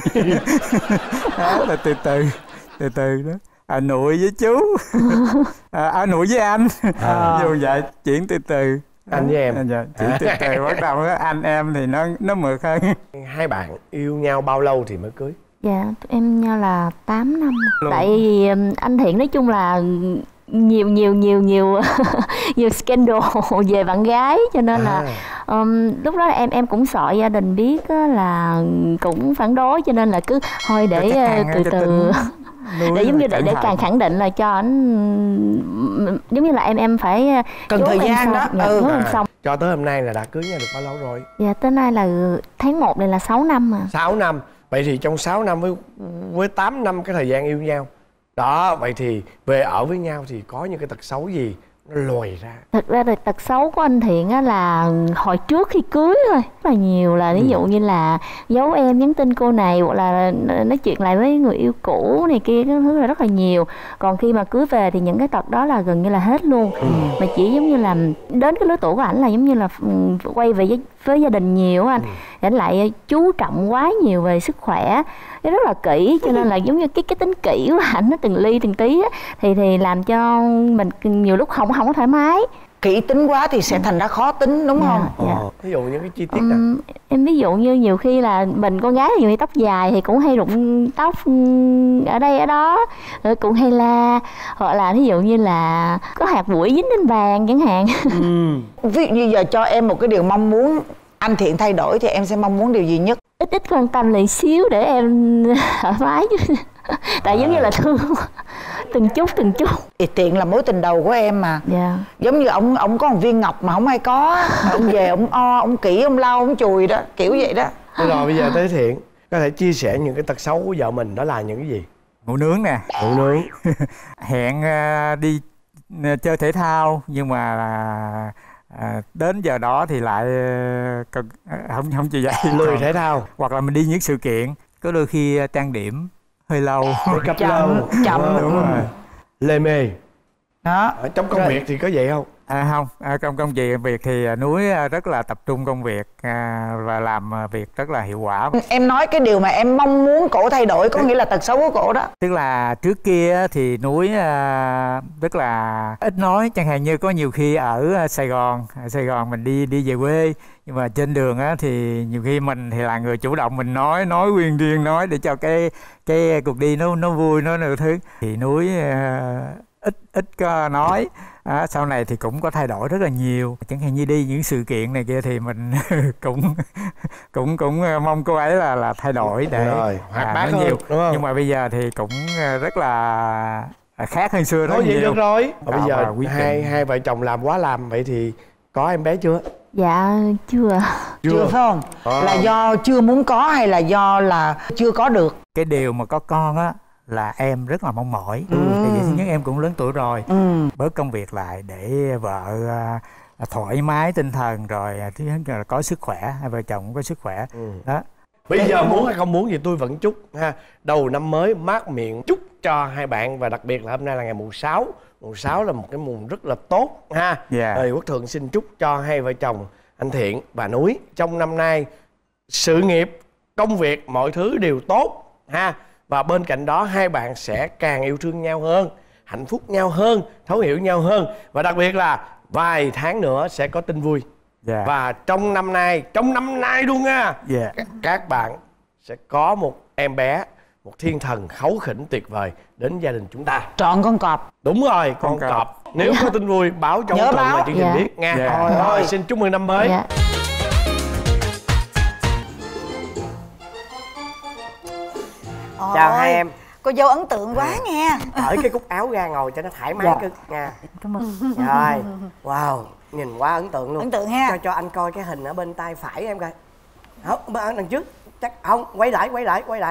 Speaker 5: Đó là từ từ từ từ đó. À, nội với chú. À, à nội với anh. À. Dù vậy chuyển từ từ.
Speaker 1: Anh với em.
Speaker 5: Dạ, chuyển từ từ bắt đầu anh em thì nó nó mượt hơn.
Speaker 1: Hai bạn yêu nhau bao lâu thì mới cưới?
Speaker 6: Dạ, em nhau là tám năm. Luôn. Tại vì anh Thiện nói chung là nhiều nhiều nhiều nhiều nhiều scandal về bạn gái, cho nên à. là um, lúc đó em em cũng sợ gia đình biết là cũng phản đối, cho nên là cứ thôi để từ từ để giống như để, để càng khẳng định là cho anh, giống như là em em phải
Speaker 3: cần thời gian đó.
Speaker 6: Dạ,
Speaker 3: ừ.
Speaker 6: à. xong.
Speaker 1: Cho tới hôm nay là đã cưới nhau được bao lâu rồi?
Speaker 6: Dạ tới nay là tháng một này là sáu năm mà.
Speaker 1: sáu năm. Vậy thì trong sáu năm với với tám năm cái thời gian yêu nhau đó, vậy thì về ở với nhau thì có những cái tật xấu gì nó lòi ra?
Speaker 6: Thực ra thì tật xấu của anh Thiện á là hồi trước khi cưới thôi rất là nhiều, là ví dụ ừ. như là giấu em nhắn tin cô này, hoặc là nói chuyện lại với người yêu cũ này kia, cái thứ là rất là nhiều. Còn khi mà cưới về thì những cái tật đó là gần như là hết luôn. ừ. Mà chỉ giống như là đến cái lứa tuổi của ảnh là giống như là quay về với, với gia đình nhiều anh. ừ. Ảnh lại chú trọng quá nhiều về sức khỏe, cái rất là kỹ, cho nên là giống như cái cái tính kỹ của ảnh nó từng ly từng tí á, thì thì làm cho mình nhiều lúc không không có thoải mái.
Speaker 3: Kỹ tính quá thì sẽ thành ra khó tính, đúng
Speaker 6: dạ,
Speaker 3: không?
Speaker 6: Dạ.
Speaker 1: Ờ, ví dụ những cái chi tiết
Speaker 6: um, em ví dụ như nhiều khi là mình con gái nhiều khi tóc dài thì cũng hay rụng tóc ở đây ở đó, rồi cũng hay la, hoặc là ví dụ như là có hạt bụi dính lên bàn chẳng hạn.
Speaker 3: ừ. Ví dụ như giờ cho em một cái điều mong muốn anh Thiện thay đổi thì em sẽ mong muốn điều gì nhất?
Speaker 6: Ít ít quan tâm lại xíu để em thoải mái chứ. Tại à. giống như là thương từng chút từng chút.
Speaker 3: Thì Thiện là mối tình đầu của em mà.
Speaker 6: Dạ.
Speaker 3: Giống như ông ông có một viên ngọc mà không ai có, ông về ông o, ông kỹ, ông lau, ông chùi đó, kiểu vậy đó.
Speaker 1: Thế rồi bây giờ tới Thiện có thể chia sẻ những cái tật xấu của vợ mình đó là những cái gì?
Speaker 5: Ngủ nướng nè.
Speaker 1: Ngủ nướng.
Speaker 5: Hẹn uh, đi uh, chơi thể thao nhưng mà uh, À, đến giờ đó thì lại uh, không không chịu dậy,
Speaker 1: lười thể thao,
Speaker 5: hoặc là mình đi những sự kiện có đôi khi uh, trang điểm hơi lâu,
Speaker 1: cặp lâu
Speaker 3: chậm,
Speaker 1: đúng, đúng rồi, lê mê
Speaker 3: đó.
Speaker 1: Ở trong công rồi. Việc thì có vậy không?
Speaker 5: À, không, à, trong công việc việc thì Núi rất là tập trung công việc à, và làm việc rất là hiệu quả.
Speaker 3: Em nói cái điều mà em mong muốn cổ thay đổi có nghĩa là tật xấu của cổ đó.
Speaker 5: Tức là trước kia thì Núi à, rất là ít nói, chẳng hạn như có nhiều khi ở Sài Gòn, ở Sài Gòn mình đi đi về quê, nhưng mà trên đường á thì nhiều khi mình thì là người chủ động, mình nói nói quyên riêng nói để cho cái cái cuộc đi nó nó vui, nó nhiều thứ. Thì Núi à, ít ít có nói. À, sau này thì cũng có thay đổi rất là nhiều, chẳng hạn như đi những sự kiện này kia thì mình cũng cũng cũng mong cô ấy là là thay đổi để
Speaker 1: rồi, hoạt bát hơn,
Speaker 5: nhiều,
Speaker 1: đúng không?
Speaker 5: Nhưng mà bây giờ thì cũng rất là khác hơn xưa rất
Speaker 1: nói
Speaker 5: nhiều.
Speaker 1: Vậy được rồi. Bây
Speaker 5: à,
Speaker 1: giờ hai hai vợ chồng làm quá làm, vậy thì có em bé chưa?
Speaker 6: Dạ chưa.
Speaker 3: Chưa, chưa phải không? À. Là do chưa muốn có hay là do là chưa có được?
Speaker 5: Cái điều mà có con á là em rất là mong mỏi. ừ. Tại vì thứ nhất em cũng lớn tuổi rồi,
Speaker 3: ừ.
Speaker 5: bớt công việc lại để vợ uh, thoải mái tinh thần, rồi thứ nhất là có sức khỏe, hai vợ chồng cũng có sức khỏe. ừ. Đó.
Speaker 1: Bây giờ muốn hay không muốn gì tôi vẫn chúc ha, đầu năm mới mát miệng chúc cho hai bạn, và đặc biệt là hôm nay là ngày mùng sáu. Mùng sáu là một cái mùng rất là tốt ha.
Speaker 5: Yeah.
Speaker 1: Rồi Quốc Thuận xin chúc cho hai vợ chồng anh Thiện và Núi trong năm nay sự nghiệp, công việc mọi thứ đều tốt ha. Và bên cạnh đó hai bạn sẽ càng yêu thương nhau hơn, hạnh phúc nhau hơn, thấu hiểu nhau hơn. Và đặc biệt là vài tháng nữa sẽ có tin vui.
Speaker 5: yeah.
Speaker 1: Và trong năm nay, trong năm nay luôn nha,
Speaker 5: yeah.
Speaker 1: các, các bạn sẽ có một em bé, một thiên thần kháu khỉnh tuyệt vời đến gia đình chúng ta.
Speaker 3: Trọn con cọp.
Speaker 1: Đúng rồi, con, con cọp. cọp. Nếu có tin vui báo cho Quốc Thuận và chương trình yeah. biết nha.
Speaker 5: yeah.
Speaker 1: Thôi,
Speaker 3: yeah.
Speaker 1: thôi, xin chúc mừng năm mới.
Speaker 6: yeah.
Speaker 1: Chào hai em.
Speaker 3: Cô dâu ấn tượng quá nha.
Speaker 1: Cởi cái cúc áo ra ngồi cho nó thoải mái. Dạ. Nha.
Speaker 6: Cảm ơn.
Speaker 1: Rồi. Wow, nhìn quá ấn tượng luôn.
Speaker 3: Ấn tượng ha.
Speaker 1: Cho cho anh coi cái hình ở bên tay phải em coi. Không, bên đằng trước. Chắc không, quay lại, quay lại, quay lại.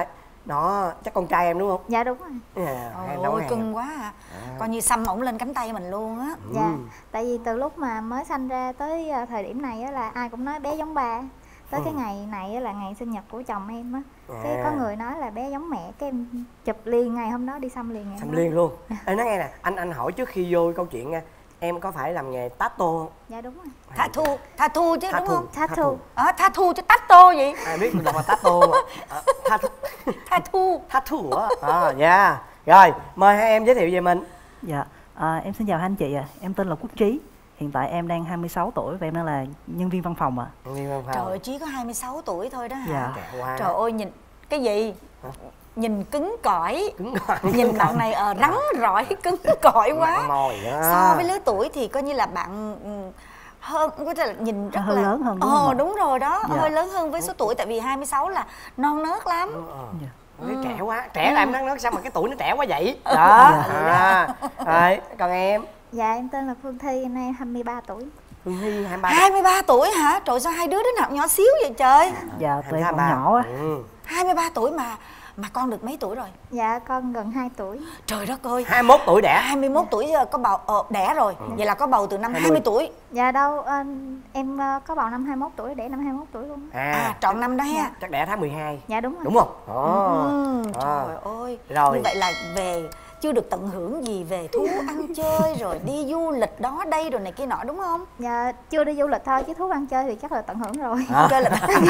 Speaker 7: Đó, chắc con trai em đúng không?
Speaker 2: Dạ đúng rồi.
Speaker 7: Yeah,
Speaker 3: Ôi cưng quá à. à. Coi như xăm ổng lên cánh tay mình luôn á.
Speaker 2: Dạ, ừ. Tại vì từ lúc mà mới sanh ra tới thời điểm này á là ai cũng nói bé giống ba. Tới ừ. cái ngày này là ngày sinh nhật của chồng em á, à. cái có người nói là bé giống mẹ, cái em chụp liền ngày hôm đó đi xăm liền ngày
Speaker 7: xăm liền luôn. Ê, nói nghe nè, anh anh hỏi trước khi vô câu chuyện nha, em có phải làm nghề tattoo không?
Speaker 2: Dạ đúng rồi.
Speaker 3: Tattoo, tattoo chứ đúng không?
Speaker 2: Tattoo.
Speaker 3: Ờ, tattoo chứ tattoo vậy?
Speaker 7: Ai biết mình đọc là tattoo mà.
Speaker 3: Tattoo. Tattoo.
Speaker 7: Tattoo á. À, dạ. Rồi, mời hai em giới thiệu về mình.
Speaker 8: Dạ, à, em xin chào hai anh chị ạ. À. Em tên là Quốc Trí. Hiện tại em đang hai mươi sáu tuổi và em đang là nhân viên văn phòng ạ. À.
Speaker 7: Nhân viên văn phòng.
Speaker 3: Trời ơi, Trí có hai mươi sáu tuổi thôi đó hả?
Speaker 8: Dạ.
Speaker 7: Wow.
Speaker 3: Trời ơi, nhìn cái gì? Hả? Nhìn cứng cỏi.
Speaker 7: Cứng cỏi.
Speaker 3: Nhìn bạn này ờ rắn rỏi, cứng cỏi quá.
Speaker 7: Mồi đó.
Speaker 3: So với lứa tuổi thì coi như là bạn hơn, có thể là nhìn rất
Speaker 8: hơi
Speaker 3: là
Speaker 8: lớn hơn đúng
Speaker 3: Ồ
Speaker 8: không?
Speaker 3: đúng rồi đó,
Speaker 8: Dạ.
Speaker 3: hơi lớn hơn với số tuổi, tại vì hai mươi sáu là non nớt lắm.
Speaker 7: Dạ. Ừ. Trẻ quá, trẻ là em đang nói sao mà cái tuổi nó trẻ quá vậy? Đó. À. Rồi, còn em?
Speaker 2: Dạ em tên là Phương Thi, năm nay em hai mươi ba tuổi.
Speaker 7: Phương Thi hai mươi ba.
Speaker 3: hai mươi ba tuổi hả? Trời sao hai đứa đứa nào nhỏ xíu vậy trời?
Speaker 8: Dạ, tụi em còn nhỏ á.
Speaker 7: Ừ.
Speaker 3: hai mươi ba tuổi mà mà con được mấy tuổi rồi?
Speaker 2: Dạ con gần hai tuổi.
Speaker 3: Trời đất ơi.
Speaker 7: hai mươi mốt tuổi đẻ.
Speaker 3: hai mươi mốt tuổi có bầu ờ, đẻ rồi. Ừ. Vậy là có bầu từ năm hai mươi tuổi.
Speaker 2: Dạ đâu à, em có bầu năm hai mươi mốt tuổi, đẻ năm hai mươi mốt tuổi luôn.
Speaker 3: À, à trọn năm đó ha.
Speaker 2: Dạ.
Speaker 7: Chắc đẻ tháng mười hai.
Speaker 2: Dạ đúng rồi.
Speaker 7: Đúng không? Ồ.
Speaker 3: Ừ,
Speaker 7: à.
Speaker 3: Trời ơi.
Speaker 7: Rồi.
Speaker 3: Như vậy là về chưa được tận hưởng gì về thú ăn chơi rồi đi du lịch đó đây rồi này kia nọ đúng không?
Speaker 2: Dạ chưa đi du lịch thôi chứ thú ăn chơi thì chắc là tận hưởng rồi.
Speaker 7: À.
Speaker 3: Chơi là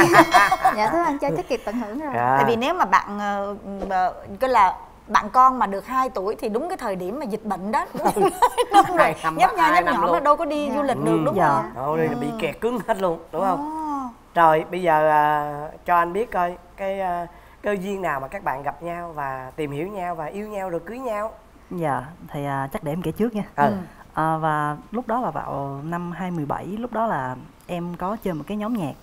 Speaker 2: dạ thú ăn chơi chắc kịp tận hưởng rồi.
Speaker 7: À.
Speaker 3: Tại vì nếu mà bạn uh, cái là bạn con mà được hai tuổi thì đúng cái thời điểm mà dịch bệnh đó. Đúng, đúng rồi. Nhấp nha nhấp nhỏ nó đâu có đi
Speaker 2: dạ.
Speaker 3: du lịch
Speaker 7: ừ.
Speaker 3: được đúng
Speaker 8: dạ.
Speaker 3: không?
Speaker 7: Đâu đi bị kẹt cứng hết luôn đúng không?
Speaker 3: À.
Speaker 7: Rồi bây giờ uh, cho anh biết coi cái uh, cơ duyên nào mà các bạn gặp nhau và tìm hiểu nhau và yêu nhau rồi cưới nhau.
Speaker 8: Dạ, thì à, chắc để em kể trước nha.
Speaker 7: Ừ.
Speaker 8: À, và lúc đó là vào năm hai mươi bảy, lúc đó là em có chơi một cái nhóm nhạc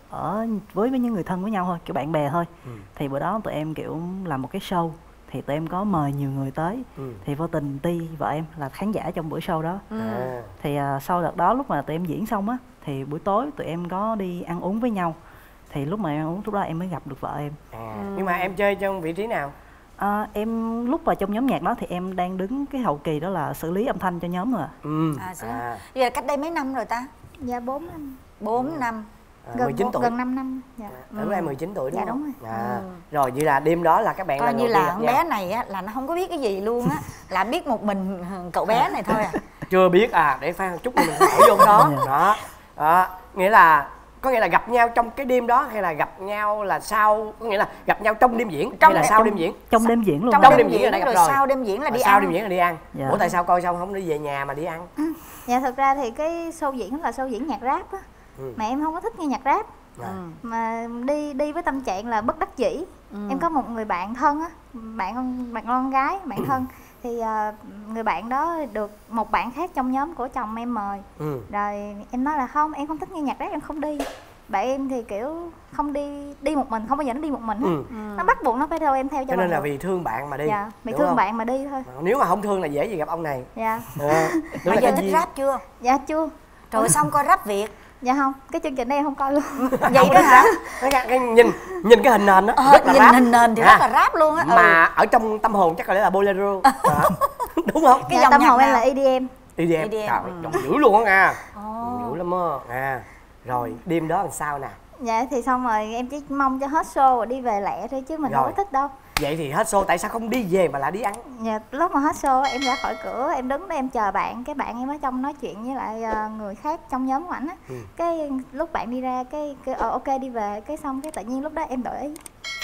Speaker 8: ở với với những người thân với nhau thôi, kiểu bạn bè thôi. Ừ. Thì bữa đó tụi em kiểu làm một cái show, thì tụi em có mời nhiều người tới. Ừ. Thì vô tình Ti vợ em là khán giả trong buổi show đó. Ừ. Thì à, sau đợt đó lúc mà tụi em diễn xong á, thì buổi tối tụi em có đi ăn uống với nhau. Thì lúc mà em ăn uống lúc đó em mới gặp được vợ em.
Speaker 7: À, ừ. Nhưng mà em chơi trong vị trí nào?
Speaker 8: À, em lúc vào trong nhóm nhạc đó thì em đang đứng cái hậu kỳ đó là xử lý âm thanh cho nhóm rồi.
Speaker 7: Ừ.
Speaker 3: À, à. Giờ cách đây mấy năm rồi ta?
Speaker 2: Dạ bốn năm.
Speaker 3: bốn ừ. năm.
Speaker 7: À,
Speaker 2: gần
Speaker 7: mười chín tuổi.
Speaker 2: Gần năm năm. Dạ.
Speaker 7: À, lúc em mười chín tuổi đúng
Speaker 2: dạ,
Speaker 7: không?
Speaker 2: đúng rồi.
Speaker 7: À.
Speaker 3: Ừ.
Speaker 7: Rồi như là đêm đó là các bạn
Speaker 3: coi
Speaker 7: là
Speaker 3: như là con bé này á là nó không có biết cái gì luôn á, là biết một mình cậu bé này thôi à.
Speaker 7: Chưa biết à, để Phan một chút mình hỏi vô đó. Đó. Đó, nghĩa là có nghĩa là gặp nhau trong cái đêm đó hay là gặp nhau là sau, có nghĩa là gặp nhau trong đêm diễn trong hay là sau đêm diễn?
Speaker 8: Trong đêm diễn luôn.
Speaker 3: Trong,
Speaker 7: trong
Speaker 3: đêm,
Speaker 7: đêm
Speaker 3: diễn,
Speaker 7: diễn là
Speaker 3: rồi,
Speaker 7: rồi
Speaker 3: sau đêm diễn là đi
Speaker 7: sau
Speaker 3: ăn.
Speaker 7: đêm diễn là đi ăn.
Speaker 8: Dạ.
Speaker 7: Ủa tại sao coi xong không đi về nhà mà đi ăn?
Speaker 2: Ừ. Dạ thực ra thì cái show diễn là show diễn nhạc rap á. Ừ. Mà em không có thích nghe nhạc rap. Dạ. Mà đi đi với tâm trạng là bất đắc dĩ. Ừ. Em có một người bạn thân á, bạn bạn con gái, bạn thân thì uh, người bạn đó được một bạn khác trong nhóm của chồng em mời. Ừ. Rồi em nói là không, em không thích nghe nhạc rap, em không đi. Bạn em thì kiểu không đi đi một mình, không bao giờ nó đi một mình hết. Ừ. Nó bắt buộc nó phải theo em theo cho.
Speaker 7: Cho nên là
Speaker 2: được.
Speaker 7: vì thương bạn mà đi.
Speaker 2: Dạ, vì thương không? Bạn mà đi thôi.
Speaker 7: Nếu mà không thương là dễ gì gặp ông này.
Speaker 2: Dạ.
Speaker 7: À,
Speaker 3: bây giờ thích gì? Rap chưa?
Speaker 2: Dạ chưa.
Speaker 3: Rồi xong coi rap Việt.
Speaker 2: Dạ không, cái chương trình này em không coi luôn.
Speaker 3: Vậy đó hả?
Speaker 7: Cái, cái, nhìn nhìn cái hình nền đó
Speaker 3: ờ,
Speaker 7: rất là
Speaker 3: nhìn
Speaker 7: rap.
Speaker 3: hình nền thì à. rất là rap luôn á. Ừ.
Speaker 7: Mà ở trong tâm hồn chắc có lẽ là bolero. À. Đúng không?
Speaker 2: Cái dạ, dòng tâm hồn em là e đê em.
Speaker 7: e đê em. Trời ơi, giọng dữ luôn á nha. Dữ lắm á. À. Rồi đêm đó làm sao nè?
Speaker 2: Dạ thì xong rồi em chỉ mong cho hết show rồi đi về lẹ thôi chứ mình đâu có thích đâu.
Speaker 7: Vậy thì hết show tại sao không đi về mà lại đi ăn?
Speaker 2: Dạ lúc mà hết show em ra khỏi cửa em đứng đó em chờ bạn, cái bạn em ở trong nói chuyện với lại uh, người khác trong nhóm của ảnh á. Ừ. Cái lúc bạn đi ra cái, cái ờ, ok đi về, cái xong cái tự nhiên lúc đó em đổi ý.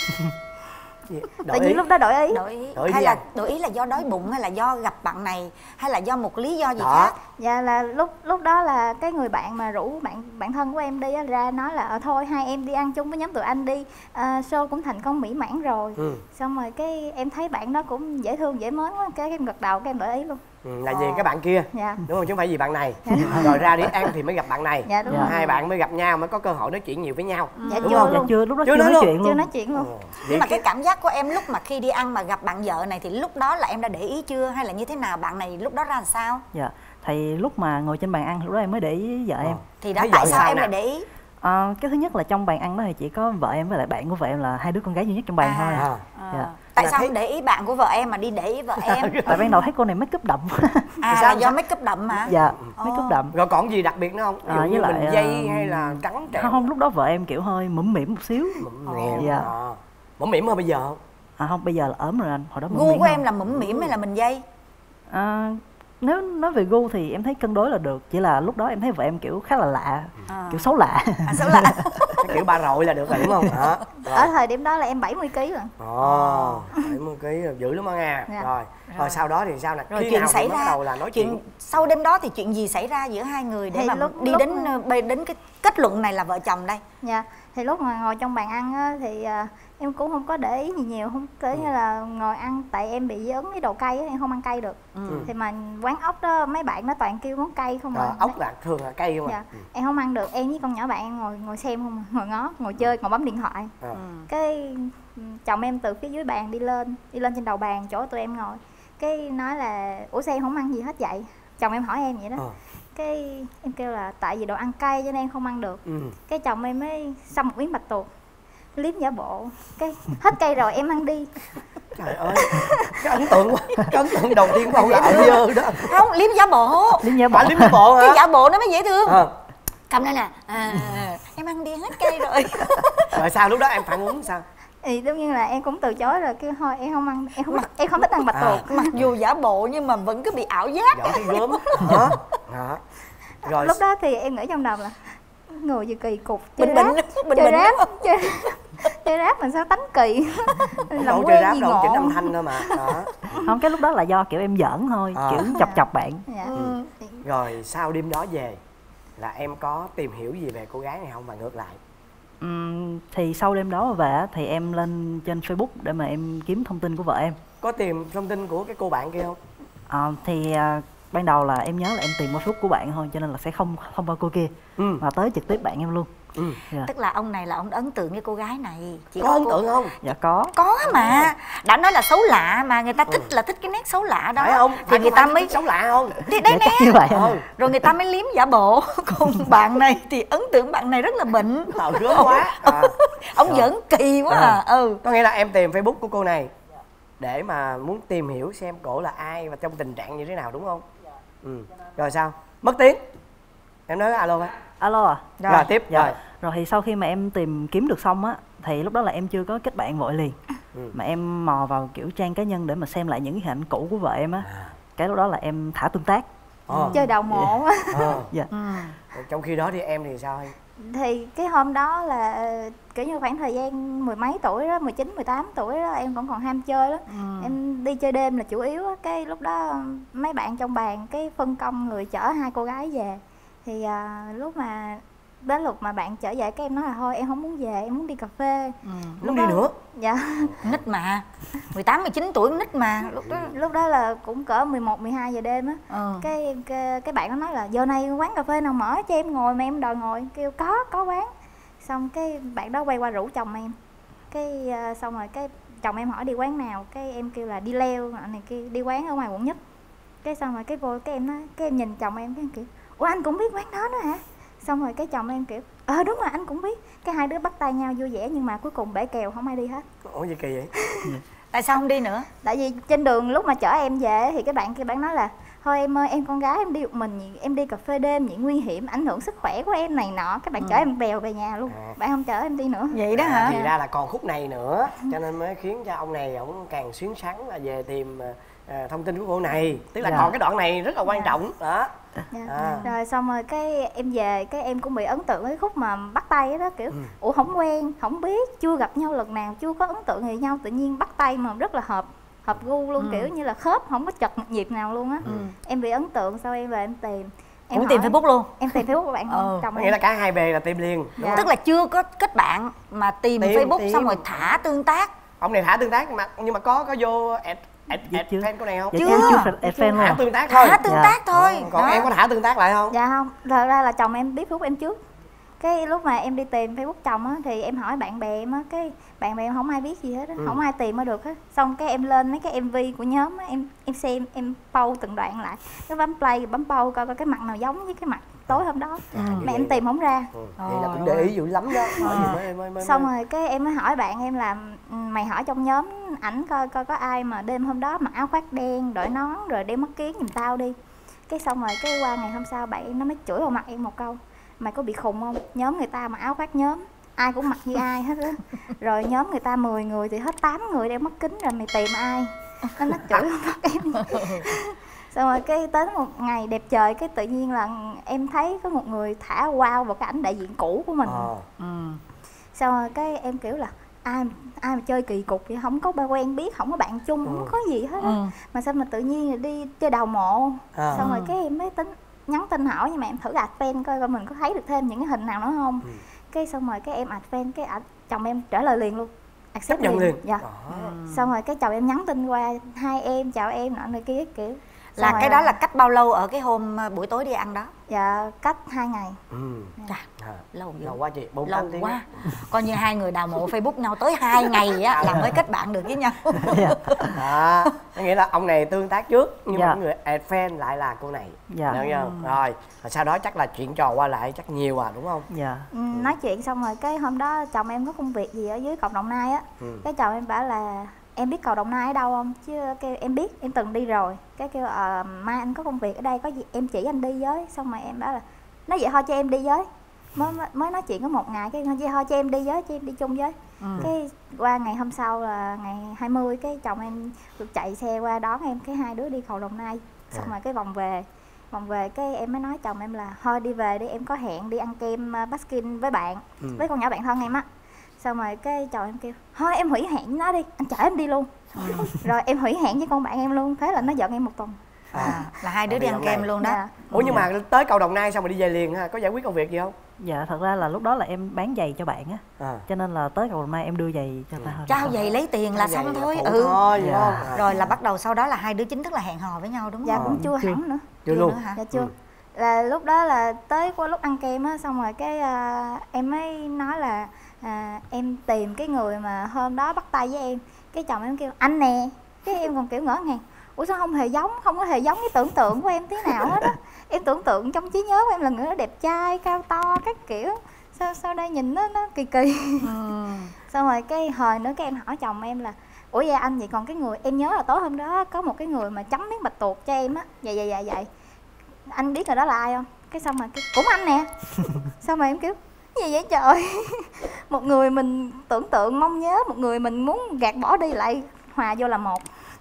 Speaker 2: Tự nhiên lúc đó đổi ý.
Speaker 3: Đổi ý. Đổi hay là ăn? Đổi ý là do đói bụng hay là do gặp bạn này hay là do một lý do gì đó. Khác?
Speaker 2: Dạ là lúc lúc đó là cái người bạn mà rủ bạn bạn thân của em đi á, ra nói là thôi hai em đi ăn chung với nhóm tụi anh đi, à, show cũng thành công mỹ mãn rồi. Ừ. Xong rồi cái em thấy bạn đó cũng dễ thương dễ mến quá, cái em gật đầu cái em đổi ý luôn.
Speaker 7: Ừ, là vì cái bạn kia.
Speaker 2: Dạ.
Speaker 7: Đúng không, chứ không phải vì bạn này. Dạ. Rồi ra đi ăn thì mới gặp bạn này.
Speaker 2: Dạ đúng
Speaker 7: dạ.
Speaker 2: rồi.
Speaker 7: Hai bạn mới gặp nhau mới có cơ hội nói chuyện nhiều với nhau.
Speaker 2: Dạ
Speaker 7: đúng
Speaker 2: chưa
Speaker 7: không?
Speaker 2: luôn.
Speaker 8: Dạ chưa, lúc đó
Speaker 7: chưa,
Speaker 8: chưa nói,
Speaker 7: nói
Speaker 8: chuyện luôn.
Speaker 2: Chưa nói chuyện luôn.
Speaker 7: Ừ.
Speaker 3: Nhưng mà cái cảm giác của em lúc mà khi đi ăn mà gặp bạn vợ này thì lúc đó là em đã để ý chưa hay là như thế nào, bạn này lúc đó ra làm sao?
Speaker 8: Dạ thì lúc mà ngồi trên bàn ăn lúc đó em mới để ý vợ ờ. em.
Speaker 3: Thì đó tại sao em lại để ý?
Speaker 8: À, cái thứ nhất là trong bàn ăn đó thì chỉ có vợ em với lại bạn của vợ em là hai đứa con gái duy nhất trong bàn
Speaker 3: À.
Speaker 8: thôi.
Speaker 3: À.
Speaker 8: Dạ.
Speaker 3: Tại sao không để ý bạn của vợ em mà đi để ý vợ em?
Speaker 8: Tại ban đầu thấy cô này make up đậm.
Speaker 3: À, là do make up đậm mà.
Speaker 8: Dạ, make up đậm.
Speaker 7: Rồi còn gì đặc biệt nữa không? Ví dụ
Speaker 8: À,
Speaker 7: như
Speaker 8: với
Speaker 7: mình
Speaker 8: lại,
Speaker 7: dây
Speaker 8: à,
Speaker 7: hay là trắng trẻo?
Speaker 8: Không, lúc đó vợ em kiểu hơi mũm mỉm một xíu.
Speaker 7: Mũm mỉm.
Speaker 8: Dạ.
Speaker 7: À. Mũm mỉm hơn bây giờ không?
Speaker 8: À không, bây giờ là ốm rồi anh. Hồi đó mũm
Speaker 3: Gu
Speaker 8: mỉm
Speaker 3: của
Speaker 8: hơn.
Speaker 3: em là mũm mỉm hay là mình dây?
Speaker 8: À, nếu nói về gu thì em thấy cân đối là được. Chỉ là lúc đó em thấy vợ em kiểu khá là lạ,
Speaker 3: À.
Speaker 8: kiểu xấu lạ.
Speaker 3: À, xấu lạ.
Speaker 7: Cái kiểu ba rọi là được rồi đúng không? Đó.
Speaker 2: Ở thời điểm đó là em bảy mươi ký rồi.
Speaker 7: Ồ, bảy mươi ký dữ lắm á nghe.
Speaker 2: Dạ.
Speaker 7: Rồi, rồi sau đó thì sao nè?
Speaker 3: Rồi
Speaker 7: Khi
Speaker 3: chuyện
Speaker 7: nào
Speaker 3: xảy
Speaker 7: thì bắt
Speaker 3: ra
Speaker 7: đầu là nói chuyện?
Speaker 3: chuyện sau đêm đó thì chuyện gì xảy ra giữa hai người để
Speaker 2: Thì
Speaker 3: mà
Speaker 2: lúc-
Speaker 3: đi
Speaker 2: lúc
Speaker 3: đến
Speaker 2: mà-
Speaker 3: ờ, đến cái kết luận này là vợ chồng đây?
Speaker 2: Dạ, thì lúc mà ngồi trong bàn ăn á, thì à, em cũng không có để ý gì nhiều, không kể như là ngồi ăn, tại em bị dị ứng với đồ cay á, em không ăn cay được. Thì mà quán ốc đó mấy bạn nó toàn kêu món cay không
Speaker 7: Rồi,
Speaker 2: à.
Speaker 7: ốc là thường là cây không
Speaker 2: Dạ,
Speaker 7: à? Ừ.
Speaker 2: em không ăn được, em với con nhỏ bạn em ngồi ngồi xem không à, ngồi ngó, ngồi chơi, ngồi bấm điện thoại.
Speaker 7: À.
Speaker 2: Cái ừ, chồng em từ phía dưới bàn đi lên, đi lên trên đầu bàn chỗ tụi em ngồi. Cái nói là ủa sao em không ăn gì hết vậy? Chồng em hỏi em vậy đó.
Speaker 7: Ờ.
Speaker 2: Cái em kêu là tại vì đồ ăn cay cho nên em không ăn được.
Speaker 7: Ừ.
Speaker 2: Cái chồng em mới xăm một miếng bạch tuộc, liếm giả bộ, cái hết cay rồi em ăn đi.
Speaker 7: Trời ơi, cái ấn tượng quá. Cái ấn tượng đầu tiên của ông là ở dơ đó.
Speaker 3: Không, liếm giả bộ.
Speaker 8: Liếm giả bộ.
Speaker 7: À, liếm giả bộ hả?
Speaker 3: Cái giả bộ nó mới dễ thương.
Speaker 7: À.
Speaker 3: Cầm đây nè, à, em ăn đi hết cay rồi.
Speaker 7: Rồi sao lúc đó em phản ứng sao?
Speaker 2: Thì đương nhiên là em cũng từ chối rồi, kêu thôi em không ăn, em không em không thích ăn bạch
Speaker 7: À.
Speaker 2: tuộc.
Speaker 3: Mặc dù giả bộ nhưng mà vẫn cứ bị ảo giác.
Speaker 7: Giỏi cái gớm. Đó. Đó. Rồi
Speaker 2: Lúc đó thì em nghĩ trong đầu là người gì kỳ cục,
Speaker 3: Bình
Speaker 2: chơi
Speaker 3: định,
Speaker 2: rap,
Speaker 3: bình
Speaker 2: chơi
Speaker 3: định
Speaker 2: rap,
Speaker 3: đúng
Speaker 2: chơi, chơi rap mà sao tánh kỳ.
Speaker 7: không
Speaker 2: Làm
Speaker 7: đâu chơi
Speaker 2: quen
Speaker 7: rap
Speaker 2: gì
Speaker 7: đâu, chỉnh
Speaker 2: ngộ.
Speaker 7: âm thanh thôi mà. Đó.
Speaker 8: Không, cái lúc đó là do kiểu em giỡn thôi,
Speaker 7: À.
Speaker 8: kiểu chọc chọc bạn.
Speaker 2: Dạ.
Speaker 3: Ừ.
Speaker 7: Rồi sau đêm đó về là em có tìm hiểu gì về cô gái này không và ngược lại?
Speaker 8: Ừm, thì sau đêm đó về á, thì em lên trên Facebook để mà em kiếm thông tin của vợ em.
Speaker 7: Có tìm thông tin của cái cô bạn kia không?
Speaker 8: À, thì à, ban đầu là em nhớ là em tìm qua Facebook của bạn thôi, cho nên là sẽ không không qua cô kia,
Speaker 7: Ừ.
Speaker 8: mà tới trực tiếp bạn em luôn.
Speaker 7: Ừ.
Speaker 8: Dạ.
Speaker 3: Tức là ông này là ông ấn tượng với cô gái này. Chỉ
Speaker 7: Có ấn
Speaker 3: cô-
Speaker 7: tượng không?
Speaker 8: Dạ có.
Speaker 3: Có mà. Đã nói là xấu lạ mà người ta thích là thích cái nét xấu lạ đó.
Speaker 7: Phải không?
Speaker 3: Thì
Speaker 7: Phải
Speaker 3: người
Speaker 7: có
Speaker 3: ta
Speaker 7: phải
Speaker 3: mới
Speaker 7: sống lạ không?
Speaker 3: thì đấy
Speaker 8: Dạ,
Speaker 3: nè.
Speaker 8: chắc như vậy anh.
Speaker 7: Ừ.
Speaker 3: Rồi người ta mới liếm giả bộ. Còn bạn này thì ấn tượng bạn này rất là bệnh.
Speaker 7: Tào gớm quá. À.
Speaker 3: Ông
Speaker 7: Rồi.
Speaker 3: giỡn kỳ quá à. Ừ.
Speaker 7: Có nghĩa là em tìm Facebook của cô này để mà muốn tìm hiểu xem cổ là ai và trong tình trạng như thế nào đúng không? Ừ. Rồi sao? Mất tiếng. Em nói alo thôi.
Speaker 8: Alo à?
Speaker 7: Rồi, rồi tiếp.
Speaker 8: Dạ.
Speaker 7: Rồi.
Speaker 8: Rồi thì sau khi mà em tìm kiếm được xong á, thì lúc đó là em chưa có kết bạn vội liền.
Speaker 7: Ừ.
Speaker 8: Mà em mò vào kiểu trang cá nhân để mà xem lại những cái hình ảnh cũ của vợ em á.
Speaker 7: À.
Speaker 8: Cái lúc đó là em thả tương tác.
Speaker 7: Ờ.
Speaker 2: Chơi đầu mộ á.
Speaker 7: Ờ.
Speaker 8: Dạ.
Speaker 7: Trong khi đó thì em thì sao?
Speaker 2: Thì cái hôm đó là ờ, kiểu như khoảng thời gian mười mấy tuổi đó, mười chín, mười tám tuổi đó, em cũng còn ham chơi đó. Em đi chơi đêm là chủ yếu á. Cái lúc đó mấy bạn trong bàn cái phân công người chở hai cô gái về. Thì à, lúc mà đến lúc mà bạn trở về cái em nói là thôi em không muốn về, em muốn đi cà phê.
Speaker 7: Muốn đi nữa?
Speaker 2: Dạ.
Speaker 3: Nít mà. mười tám, mười chín tuổi nít mà. Lúc đó
Speaker 2: Lúc đó là cũng cỡ mười một, mười hai giờ đêm á.
Speaker 3: ừ.
Speaker 2: Cái, cái cái bạn nó nói là giờ này quán cà phê nào mở cho em ngồi mà em đòi ngồi, kêu có có quán. Xong cái bạn đó quay qua rủ chồng em. Cái uh, xong rồi cái chồng em hỏi đi quán nào, cái em kêu là đi leo nọ này kia, đi quán ở ngoài quận nhất. Cái xong rồi cái vô cái em nói, cái em nhìn chồng em cái em kiểu ủa anh cũng biết quán đó nữa hả? Xong rồi cái chồng em kiểu ờ đúng rồi anh cũng biết. Cái hai đứa bắt tay nhau vui vẻ nhưng mà cuối cùng bể kèo không ai đi hết.
Speaker 7: Ủa gì kỳ vậy?
Speaker 3: Tại sao không đi nữa?
Speaker 2: Tại vì trên đường lúc mà chở em về thì cái bạn kia bạn nói là thôi em ơi em con gái em đi một mình, em đi cà phê đêm vậy nguy hiểm ảnh hưởng sức khỏe của em này nọ. Các bạn chở em bèo về nhà luôn.
Speaker 7: À.
Speaker 2: Bạn không chở em đi nữa.
Speaker 3: Vậy đó
Speaker 7: À,
Speaker 3: hả?
Speaker 7: thì ra là còn khúc này nữa cho nên mới khiến cho ông này ông càng xuyến xắn là về tìm à, thông tin của cô này, tức là
Speaker 8: Dạ.
Speaker 7: còn cái đoạn này rất là quan
Speaker 2: Dạ.
Speaker 7: trọng đó.
Speaker 2: Dạ.
Speaker 7: À.
Speaker 2: Rồi xong rồi cái em về cái em cũng bị ấn tượng với khúc mà bắt tay đó, kiểu
Speaker 7: Ừ.
Speaker 2: ủa không quen không biết chưa gặp nhau lần nào, chưa có ấn tượng gì nhau, tự nhiên bắt tay mà rất là hợp hợp gu luôn.
Speaker 3: Ừ.
Speaker 2: Kiểu như là khớp không có chật một nhịp nào luôn á.
Speaker 3: Ừ.
Speaker 2: Em bị ấn tượng, sau em về em tìm em
Speaker 3: Cũng tìm
Speaker 2: hỏi-
Speaker 3: Facebook luôn.
Speaker 2: em tìm Facebook của bạn
Speaker 3: Ừ.
Speaker 2: chồng
Speaker 7: Có
Speaker 2: em.
Speaker 7: nghĩa là cả hai bề là tìm liền đúng
Speaker 2: Dạ.
Speaker 7: không?
Speaker 3: Tức là chưa có kết bạn mà tìm,
Speaker 7: Tìm,
Speaker 3: Facebook
Speaker 7: tìm.
Speaker 3: xong rồi thả tương tác.
Speaker 7: Ông này thả tương tác mà nhưng mà có có vô add add,
Speaker 8: Dạ
Speaker 7: add
Speaker 8: chưa.
Speaker 7: fan của này không?
Speaker 8: Dạ
Speaker 3: Chưa.
Speaker 8: em chưa phải em fan
Speaker 7: Thả
Speaker 8: luôn.
Speaker 7: tương tác thôi.
Speaker 3: Thả tương
Speaker 8: Dạ.
Speaker 3: tác thôi.
Speaker 7: Còn
Speaker 3: Đó.
Speaker 7: em có thả tương tác lại không?
Speaker 2: Dạ không, thật ra là chồng em biết Facebook em trước. Cái lúc mà em đi tìm Facebook chồng á thì em hỏi bạn bè em á, cái bạn bè em không ai biết gì hết á,
Speaker 7: Ừ.
Speaker 2: không ai tìm ra được hết. Xong cái em lên mấy cái em vê của nhóm á, em em xem em pause từng đoạn lại, cái bấm play bấm pause coi coi cái mặt nào giống với cái mặt
Speaker 9: tối hôm đó.
Speaker 7: À,
Speaker 9: mẹ em tìm không ra.
Speaker 7: Ừ. Vậy là cũng để ý dữ lắm đó.
Speaker 9: À.
Speaker 7: Mới, mới, mới,
Speaker 9: Xong rồi cái em mới hỏi bạn em là mày hỏi trong nhóm ảnh coi coi có ai mà đêm hôm đó mặc áo khoác đen, đội nón rồi đeo mắt kiếng giùm tao đi. Cái xong rồi cái qua ngày hôm sau bạn em nó mới chửi vào mặt em một câu: mày có bị khùng không? Nhóm người ta mặc áo khoác nhóm, ai cũng mặc như ai hết á. Rồi nhóm người ta mười người thì hết tám người đeo mắt kính, rồi mày tìm ai? Nó nó chửi vào mặt em. Xong rồi cái tới một ngày đẹp trời, cái tự nhiên là em thấy có một người thả wow vào cái ảnh đại diện cũ của mình.
Speaker 7: À.
Speaker 9: Ừ. Xong rồi cái em kiểu là ai ai mà chơi kỳ cục vậy, không có ba quen biết, không có bạn chung, không có gì hết á. Ừ. Mà sao mà tự nhiên đi chơi đào mộ. À. Xong rồi cái em mới tính nhắn tin hỏi, nhưng mà em thử add fan coi coi mình có thấy được thêm những cái hình nào nữa không. Ừ. Cái xong rồi cái em add fan, cái ảnh chồng em trả lời liền luôn, accept
Speaker 7: liền. liền
Speaker 9: Dạ. À. Xong rồi cái chồng em nhắn tin qua hai em chào em nọ nơi kia kiểu.
Speaker 10: Là cái đó là cách bao lâu ở cái hôm buổi tối đi ăn đó?
Speaker 9: Dạ cách hai ngày.
Speaker 10: Ừ. Dạ. À, lâu
Speaker 7: lâu quá chị, bốn
Speaker 10: lâu quá. Coi như hai người đào mộ Facebook nhau tới hai ngày á là mới kết bạn được với nhau.
Speaker 7: Đó, có nghĩa là ông này tương tác trước nhưng dạ. mà người add fan lại là cô này. Dạ. Được không? Rồi, sau đó chắc là chuyện trò qua lại chắc nhiều à đúng không?
Speaker 9: Dạ. Ừ, nói chuyện xong rồi cái hôm đó chồng em có công việc gì ở dưới cầu Đồng Nai á. Ừ. Cái chồng em bảo là em biết cầu Đồng Nai ở đâu không? Chứ kêu em biết, em từng đi rồi. Cái kêu à, mai anh có công việc ở đây, có gì em chỉ anh đi với. Xong rồi em bảo là nói vậy thôi cho em đi với. Mới mới nói chuyện có một ngày, cái thôi cho em đi với, cho em đi chung với. Ừ. Cái qua ngày hôm sau là ngày hai mươi, cái chồng em chạy xe qua đón em, cái hai đứa đi cầu Đồng Nai. Xong rồi cái vòng về vòng về cái em mới nói chồng em là thôi đi về đi, em có hẹn đi ăn kem Baskin với bạn. Ừ. Với con nhỏ bạn thân em á. Xong rồi cái chồng em kêu thôi em hủy hẹn với nó đi, anh chở em đi luôn. Ừ. Rồi em hủy hẹn với con bạn em luôn, thế là nó giận em một tuần.
Speaker 10: À, là hai đứa đi ăn kem luôn đó.
Speaker 9: Dạ.
Speaker 7: Ủa nhưng mà tới cầu Đồng Nai xong rồi đi về liền ha, có giải quyết công việc gì không?
Speaker 8: Dạ thật ra là lúc đó là em bán giày cho bạn á. À. Cho nên là tới cầu Đồng Nai em đưa giày cho ta thôi.
Speaker 10: Trao giày lấy tiền là xong thôi. Ừ. Thôi, dạ. Rồi là bắt đầu sau đó là hai đứa chính thức là hẹn hò với nhau đúng không?
Speaker 9: Dạ cũng chưa hẳn nữa.
Speaker 7: Chưa luôn
Speaker 9: hả? Dạ chưa. Ừ. Là lúc đó là tới qua lúc ăn kem á, xong rồi cái uh, em mới nói là à, em tìm cái người mà hôm đó bắt tay với em. Cái chồng em kêu anh nè. Cái em còn kiểu ngỡ ngàng, ủa sao không hề giống, không có hề giống cái tưởng tượng của em tí nào hết á. Em tưởng tượng trong trí nhớ của em là người đó đẹp trai, cao to các kiểu. Sao sao đây nhìn nó nó kỳ kỳ. Ừ. Xong rồi cái hồi nữa cái em hỏi chồng em là ủa vậy anh, vậy còn cái người em nhớ là tối hôm đó có một cái người mà chấm miếng bạch tuộc cho em á, vậy vậy vậy vậy anh biết người đó là ai không? Cái xong rồi cái cũng anh nè. Xong rồi em kiểu gì vậy trời. Một người mình tưởng tượng mong nhớ, một người mình muốn gạt bỏ đi lại hòa vô là một.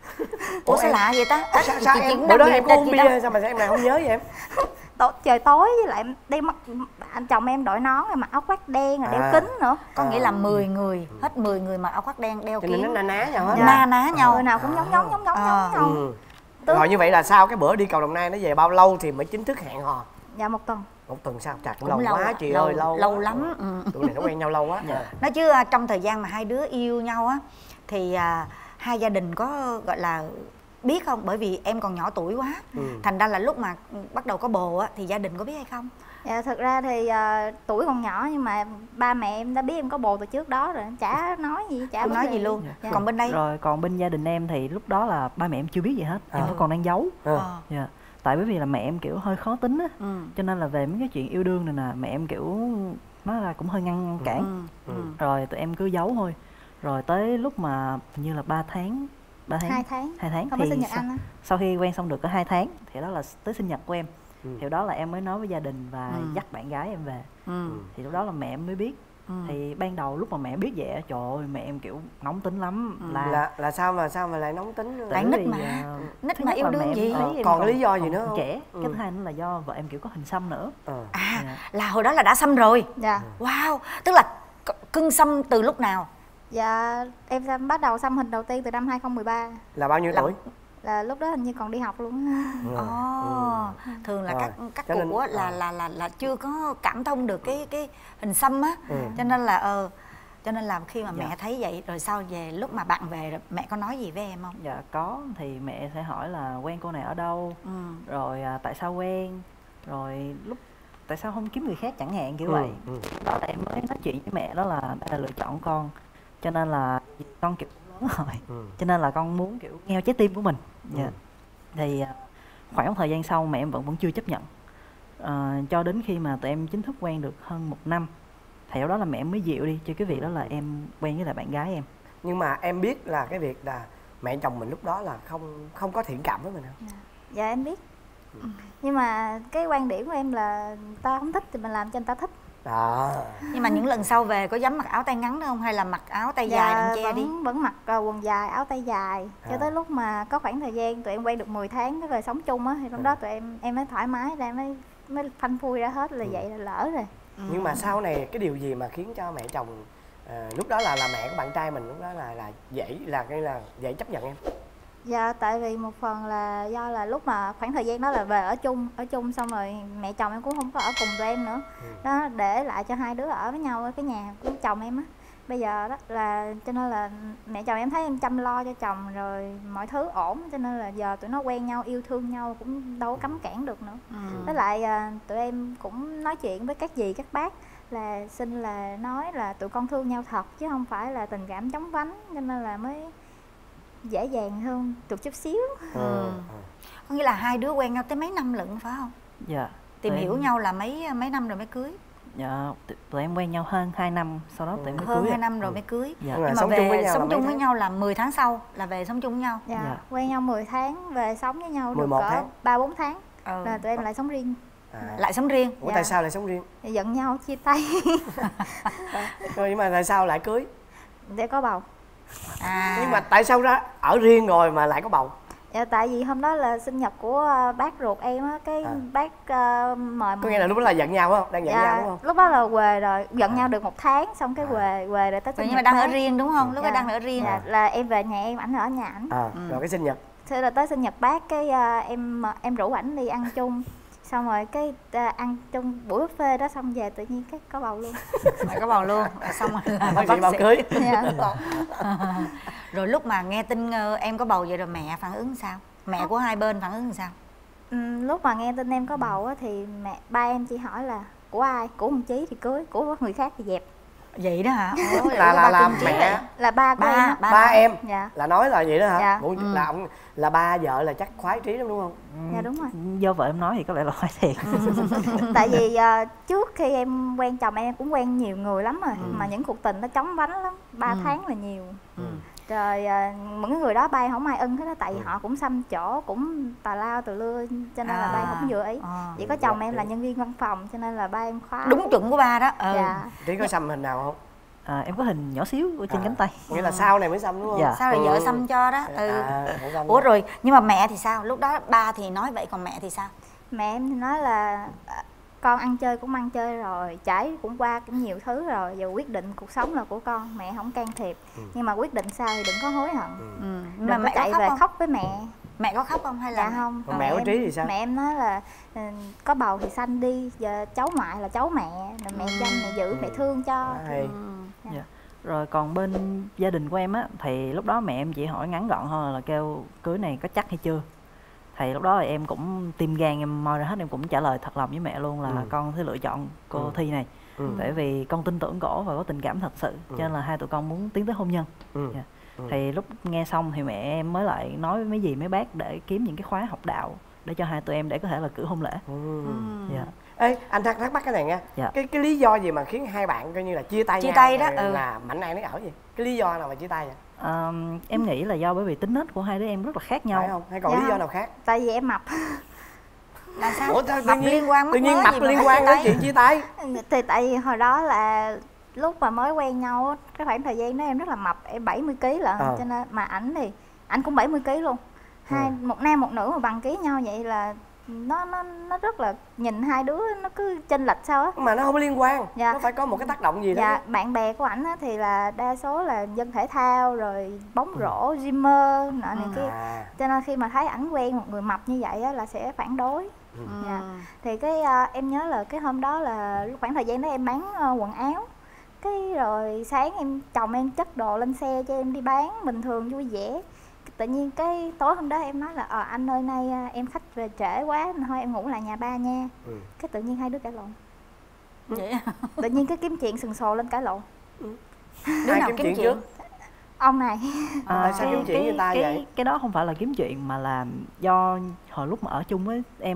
Speaker 10: Ủa sao lạ vậy ta? À,
Speaker 7: sao sao em bữa đó em có uống bia sao mà em này không nhớ vậy em?
Speaker 9: Tối, trời tối với lại đeo mắt, anh chồng em đội nón rồi mặc áo khoác đen rồi đeo à. kính nữa.
Speaker 10: Có à. nghĩa là mười người, hết mười người mặc áo khoác đen đeo kính.
Speaker 7: Cho nên nó na ná nhau hết.
Speaker 10: Na ná nhau.
Speaker 9: Người nào cũng giống giống giống giống
Speaker 10: à.
Speaker 9: giống nhau.
Speaker 7: Ừ. Rồi như vậy là sau cái bữa đi cầu Đồng Nai nó về bao lâu thì mới chính thức hẹn hò?
Speaker 9: Dạ một tuần.
Speaker 7: Một tuần sao? Chặt cũng lâu, lâu quá chị lâu, ơi, lâu
Speaker 10: lâu lắm. Ừ.
Speaker 7: Tụi này nó quen nhau lâu quá.
Speaker 10: Dạ. Nói chứ trong thời gian mà hai đứa yêu nhau á thì à, hai gia đình có gọi là biết không? Bởi vì em còn nhỏ tuổi quá. Ừ. Thành ra là lúc mà bắt đầu có bồ á thì gia đình có biết hay không?
Speaker 9: Dạ thực ra thì uh, tuổi còn nhỏ nhưng mà ba mẹ em đã biết em có bồ từ trước đó rồi, chả nói gì, chả
Speaker 10: nói gì luôn. Dạ. Còn bên đây
Speaker 8: rồi còn bên gia đình em thì lúc đó là ba mẹ em chưa biết gì hết. À. Em vẫn còn đang giấu. À. Dạ. Tại bởi vì là mẹ em kiểu hơi khó tính á. Ừ. Cho nên là về mấy cái chuyện yêu đương này nè mẹ em kiểu nói là cũng hơi ngăn cản. Ừ. Ừ. Rồi tụi em cứ giấu thôi. Rồi tới lúc mà như là ba tháng ba tháng
Speaker 9: hai tháng
Speaker 8: hai tháng
Speaker 9: không
Speaker 8: thì
Speaker 9: sinh nhật
Speaker 8: sau,
Speaker 9: anh
Speaker 8: sau khi quen xong được có hai tháng thì đó là tới sinh nhật của em. Ừ. Thì đó là em mới nói với gia đình và ừ. dắt bạn gái em về. Ừ. Thì lúc đó là mẹ em mới biết. Ừ. Thì ban đầu lúc mà mẹ biết vậy, trời ơi mẹ em kiểu nóng tính lắm.
Speaker 7: Ừ. là là là sao mà sao mà lại nóng tính?
Speaker 10: Tại nít mà uh, nít mà yêu đương gì
Speaker 7: ờ, còn cái lý do gì nữa không?
Speaker 8: Trẻ. Ừ. Cái thứ hai nữa là do vợ em kiểu có hình xăm nữa.
Speaker 10: Ờ. À dạ. Là hồi đó là đã xăm rồi.
Speaker 9: Dạ.
Speaker 10: Wow, tức là cưng xăm từ lúc nào?
Speaker 9: Dạ em xăm, bắt đầu xăm hình đầu tiên từ năm hai không một ba.
Speaker 7: Là bao nhiêu là... tuổi?
Speaker 9: Là lúc đó hình như còn đi học luôn.
Speaker 10: Ồ, oh, ừ. thường là rồi. các các cụ nên... là, là là là chưa có cảm thông được cái cái hình xăm á. Ừ. Cho nên là ờ cho nên là khi mà dạ. mẹ thấy vậy rồi sau về lúc mà bạn về rồi mẹ có nói gì với em không?
Speaker 8: Dạ có, thì mẹ sẽ hỏi là quen cô này ở đâu, ừ. rồi à, tại sao quen, rồi lúc tại sao không kiếm người khác chẳng hạn kiểu ừ. vậy. Ừ. Đó là em mới nói chuyện với mẹ đó là đây là lựa chọn con, cho nên là con kiểu lớn rồi, ừ. cho nên là con muốn kiểu nghe trái tim của mình. Dạ. Ừ. Thì khoảng một thời gian sau mẹ em vẫn vẫn chưa chấp nhận. à, cho đến khi mà tụi em chính thức quen được hơn một năm thì đó là mẹ em mới dịu đi cho cái việc đó là em quen với lại bạn gái em.
Speaker 7: Nhưng mà em biết là cái việc là mẹ chồng mình lúc đó là không không có thiện cảm với mình không?
Speaker 9: Dạ, dạ em biết. Ừ. Nhưng mà cái quan điểm của em là ta không thích thì mình làm cho người ta thích.
Speaker 7: Đó.
Speaker 10: Nhưng mà những lần sau về có dám mặc áo tay ngắn nữa không, hay là mặc áo tay
Speaker 9: Dạ,
Speaker 10: dài đừng che
Speaker 9: vẫn,
Speaker 10: đi?
Speaker 9: vẫn mặc uh, quần dài, áo tay dài.
Speaker 7: À.
Speaker 9: Cho tới lúc mà có khoảng thời gian tụi em quen được mười tháng cái về sống chung á, thì lúc
Speaker 7: À.
Speaker 9: đó tụi em em mới thoải mái ra, mới mới phanh phui ra hết là
Speaker 7: Ừ.
Speaker 9: vậy là lỡ rồi.
Speaker 10: Ừ.
Speaker 7: Nhưng mà sau này cái điều gì mà khiến cho mẹ chồng à, lúc đó là là mẹ của bạn trai mình lúc đó là là dễ là cái là dễ chấp nhận em?
Speaker 9: Dạ, tại vì một phần là do là lúc mà khoảng thời gian đó là về ở chung, ở chung xong rồi mẹ chồng em cũng không có ở cùng tụi em nữa.
Speaker 7: Ừ.
Speaker 9: Đó, để lại cho hai đứa ở với nhau ở cái nhà của chồng em á. Bây giờ đó là cho nên là mẹ chồng em thấy em chăm lo cho chồng rồi mọi thứ ổn, cho nên là giờ tụi nó quen nhau, yêu thương nhau cũng đâu có cấm cản được nữa.
Speaker 10: Ừ.
Speaker 9: Với lại à, tụi em cũng nói chuyện với các dì các bác là xin là nói là tụi con thương nhau thật chứ không phải là tình cảm chóng vánh, cho nên là mới dễ dàng hơn được chút xíu.
Speaker 10: Ừ. Có nghĩa là hai đứa quen nhau tới mấy năm lận phải không?
Speaker 8: Dạ.
Speaker 10: Tìm
Speaker 8: Tụi
Speaker 10: hiểu
Speaker 8: em-
Speaker 10: nhau là mấy mấy năm rồi mới cưới?
Speaker 8: Dạ, tụi- tụi em quen nhau hơn hai năm, sau đó tụi em mới
Speaker 10: Hơn
Speaker 8: cưới.
Speaker 10: hai
Speaker 8: ạ.
Speaker 10: năm rồi mới cưới.
Speaker 8: Dạ.
Speaker 7: Nhưng mà
Speaker 10: Nhưng mà
Speaker 7: sống chung với
Speaker 10: về
Speaker 7: nhau là
Speaker 10: sống
Speaker 7: mấy
Speaker 10: chung với
Speaker 7: tháng?
Speaker 10: nhau là mười tháng sau là về sống chung với nhau.
Speaker 9: Dạ,
Speaker 8: Dạ.
Speaker 9: quen nhau mười tháng, về sống với nhau
Speaker 7: mười
Speaker 9: được
Speaker 7: một
Speaker 9: cỡ
Speaker 7: tháng.
Speaker 9: ba bốn tháng
Speaker 10: Ừ.
Speaker 9: là tụi em lại sống riêng.
Speaker 7: À.
Speaker 10: Lại sống riêng.
Speaker 7: Ủa
Speaker 9: Dạ.
Speaker 7: tại sao lại sống riêng?
Speaker 9: Thì giận nhau chia tay
Speaker 7: Rồi nhưng mà tại sao lại cưới?
Speaker 9: để có bầu.
Speaker 10: À.
Speaker 7: Nhưng mà tại sao ra ở riêng rồi mà lại có bầu?
Speaker 9: Dạ, tại vì hôm đó là sinh nhật của ờ, bác ruột em á, cái
Speaker 7: À.
Speaker 9: bác ờ, mời
Speaker 7: Có nghĩa là lúc đó là giận nhau phải không? Đang giận
Speaker 9: dạ,
Speaker 7: nhau đúng không?
Speaker 9: lúc đó là quề rồi, giận
Speaker 7: À.
Speaker 9: nhau được một tháng xong cái
Speaker 7: À.
Speaker 9: quề quề rồi tới
Speaker 10: Rồi
Speaker 9: sinh
Speaker 10: nhưng mà
Speaker 9: nhật
Speaker 10: đang ở
Speaker 9: bác.
Speaker 10: riêng đúng không? Lúc đó
Speaker 9: Dạ.
Speaker 10: đang ở riêng.
Speaker 9: Dạ, là em về nhà em, ảnh ở nhà ảnh.
Speaker 7: À,
Speaker 10: Ừ.
Speaker 7: rồi cái sinh nhật.
Speaker 9: Thế là tới sinh nhật bác cái ờ, em em rủ ảnh đi ăn chung, xong rồi cái ờ, ăn chung buổi buffet đó xong về tự nhiên cái có bầu luôn.
Speaker 10: Lại có bầu luôn. Rồi xong rồi là
Speaker 7: Bác sĩ bảo cưới.
Speaker 9: Dạ.
Speaker 10: Rồi lúc mà nghe tin ờ, em có bầu vậy rồi mẹ phản ứng sao? Mẹ của hai bên phản ứng sao?
Speaker 9: Ừm, lúc mà nghe tin em có bầu á, thì mẹ ba em chỉ hỏi là của ai, của ông Chí thì cưới, của người khác thì dẹp.
Speaker 10: Vậy đó hả? Ồ, vậy
Speaker 7: Là
Speaker 10: có
Speaker 7: là
Speaker 10: ba
Speaker 7: là
Speaker 10: cưng chí
Speaker 7: mẹ
Speaker 10: vậy.
Speaker 9: Là ba của
Speaker 10: Ba,
Speaker 9: em á.
Speaker 10: ba.
Speaker 7: ba em
Speaker 9: Dạ.
Speaker 7: là nói là vậy đó hả?
Speaker 9: Dạ.
Speaker 7: Ủa,
Speaker 10: Ừ.
Speaker 7: là ông là ba vợ là chắc khoái trí lắm đúng không?
Speaker 9: Dạ đúng rồi.
Speaker 8: Do vợ em nói thì có lẽ là phải thiệt.
Speaker 9: Tại vì ờ, trước khi em quen chồng em cũng quen nhiều người lắm rồi,
Speaker 10: Ừ.
Speaker 9: mà những cuộc tình nó chóng vánh lắm, ba
Speaker 10: Ừ.
Speaker 9: tháng là nhiều.
Speaker 10: Ừ.
Speaker 9: Rồi ờ, những người đó ba em không ai ưng hết á, tại vì
Speaker 7: Ừ.
Speaker 9: họ cũng xăm chỗ, cũng tà lao tà lưa, cho nên là ba em
Speaker 10: À.
Speaker 9: không vừa ý.
Speaker 10: À.
Speaker 9: Chỉ có chồng em là nhân viên văn phòng cho nên là ba em khóa.
Speaker 10: Đúng chuẩn của ba đó. Ừ.
Speaker 9: Dạ.
Speaker 7: Trí có xăm hình nào không?
Speaker 8: À, em có hình nhỏ xíu ở trên
Speaker 7: À.
Speaker 8: cánh tay.
Speaker 7: Nghĩa là sau này mới xăm đúng không?
Speaker 8: Dạ.
Speaker 10: Sao là vợ xăm cho đó? Ừ.
Speaker 7: À, không xăm
Speaker 10: Ủa
Speaker 7: nữa.
Speaker 10: rồi nhưng mà mẹ thì sao? Lúc đó ba thì nói vậy còn mẹ thì sao?
Speaker 9: Mẹ em thì nói là ờ, con ăn chơi cũng ăn chơi rồi, trải cũng qua cũng nhiều thứ rồi, giờ quyết định cuộc sống là của con, mẹ không can thiệp.
Speaker 7: Ừ.
Speaker 9: Nhưng mà quyết định sao thì đừng có hối hận.
Speaker 7: Ừ.
Speaker 10: Ừ.
Speaker 9: Đừng
Speaker 10: Mà
Speaker 9: có
Speaker 10: mẹ
Speaker 9: chạy
Speaker 10: có
Speaker 9: về
Speaker 10: khóc không?
Speaker 9: khóc với mẹ.
Speaker 10: Mẹ có khóc không hay là
Speaker 9: Dạ không.
Speaker 7: Còn mẹ của
Speaker 9: em-
Speaker 7: Trí thì sao?
Speaker 9: Mẹ em nói là ừ, có bầu thì sanh đi, giờ cháu ngoại là cháu mẹ, rồi mẹ
Speaker 10: Ừ.
Speaker 9: chăm mẹ giữ
Speaker 7: Ừ.
Speaker 9: mẹ thương cho.
Speaker 7: Quá hay.
Speaker 10: Ừ.
Speaker 8: Rồi còn bên gia đình của em á thì lúc đó mẹ em chỉ hỏi ngắn gọn thôi là kêu cưới này có chắc hay chưa. Thì lúc đó thì em cũng tim gan em moi ra hết, em cũng trả lời thật lòng với mẹ luôn là
Speaker 7: Ừ.
Speaker 8: con sẽ lựa chọn cô
Speaker 7: Ừ.
Speaker 8: Thi này.
Speaker 7: Ừ.
Speaker 8: Bởi vì con tin tưởng cổ và có tình cảm thật sự,
Speaker 7: Ừ.
Speaker 8: cho nên là hai tụi con muốn tiến tới hôn nhân.
Speaker 7: Ừ.
Speaker 8: Dạ.
Speaker 7: Ừ.
Speaker 8: Thì lúc nghe xong thì mẹ em mới lại nói với mấy dì mấy bác để kiếm những cái khóa học đạo để cho hai tụi em để có thể là cử hôn lễ.
Speaker 7: Ừ.
Speaker 8: Dạ.
Speaker 7: Ê, anh thắc thắc mắc cái này nha.
Speaker 8: Dạ.
Speaker 7: Cái cái lý do gì mà khiến hai bạn coi như là chia tay
Speaker 10: Chia
Speaker 7: nhau
Speaker 10: tay đó,
Speaker 7: rồi
Speaker 10: ừ.
Speaker 7: là mạnh ai nấy ở gì? Cái lý do nào mà chia tay vậy?
Speaker 8: À, em nghĩ là do bởi vì tính nết của hai đứa em rất là khác nhau.
Speaker 7: Phải không? Hay còn
Speaker 9: Dạ
Speaker 7: lý do
Speaker 9: không.
Speaker 7: nào khác?
Speaker 9: Tại vì em mập.
Speaker 10: Là sao?
Speaker 7: Ủa, tự
Speaker 10: Mập
Speaker 7: nhiên-
Speaker 10: liên quan
Speaker 7: Tự nhiên
Speaker 10: mắc
Speaker 7: mập
Speaker 10: mớ gì mà
Speaker 7: liên
Speaker 10: phải
Speaker 7: quan
Speaker 10: chia
Speaker 7: đến
Speaker 10: tay?
Speaker 7: chuyện chia tay.
Speaker 9: Thì tại vì hồi đó là lúc mà mới quen nhau á, cái khoảng thời gian đó em rất là mập, em bảy mươi ký lận,
Speaker 7: Ờ.
Speaker 9: cho nên mà ảnh thì ảnh cũng bảy mươi ký luôn. Hai
Speaker 7: Ừ.
Speaker 9: một nam một nữ mà bằng ký nhau vậy là nó nó nó rất là, nhìn hai đứa nó cứ chênh lệch sao á.
Speaker 7: Mà nó không có liên quan.
Speaker 9: Dạ.
Speaker 7: Nó phải có một cái tác động gì đó.
Speaker 9: Dạ, bạn bè của ảnh á thì là đa số là dân thể thao rồi bóng rổ, gymer nọ này
Speaker 10: Ừ.
Speaker 9: kia.
Speaker 7: À.
Speaker 9: Cho nên khi mà thấy ảnh quen một người mập như vậy á là sẽ phản đối.
Speaker 10: Ừ.
Speaker 9: Dạ. Thì cái à, em nhớ là cái hôm đó là khoảng thời gian đó em bán à, quần áo. Cái rồi sáng em chồng em chất đồ lên xe cho em đi bán bình thường vui vẻ. Tự nhiên cái tối hôm đó em nói là ờ anh ơi nay à, em khách về trễ quá thôi em ngủ lại nhà ba nha.
Speaker 7: Ừ.
Speaker 9: Cái tự nhiên hai đứa cãi lộn.
Speaker 10: Vậy à?
Speaker 9: Tự nhiên cái kiếm chuyện sừng sồ lên cãi lộn.
Speaker 10: Đứa
Speaker 7: Ai
Speaker 10: nào
Speaker 7: kiếm
Speaker 10: kiếm
Speaker 7: chuyện
Speaker 10: chuyện?
Speaker 7: trước?
Speaker 9: Ông này.
Speaker 8: À,
Speaker 7: Tại sao
Speaker 8: cái,
Speaker 7: kiếm chuyện
Speaker 8: cái,
Speaker 7: với ta
Speaker 8: cái,
Speaker 7: vậy?
Speaker 8: cái đó không phải là kiếm chuyện mà là do hồi lúc mà ở chung với em á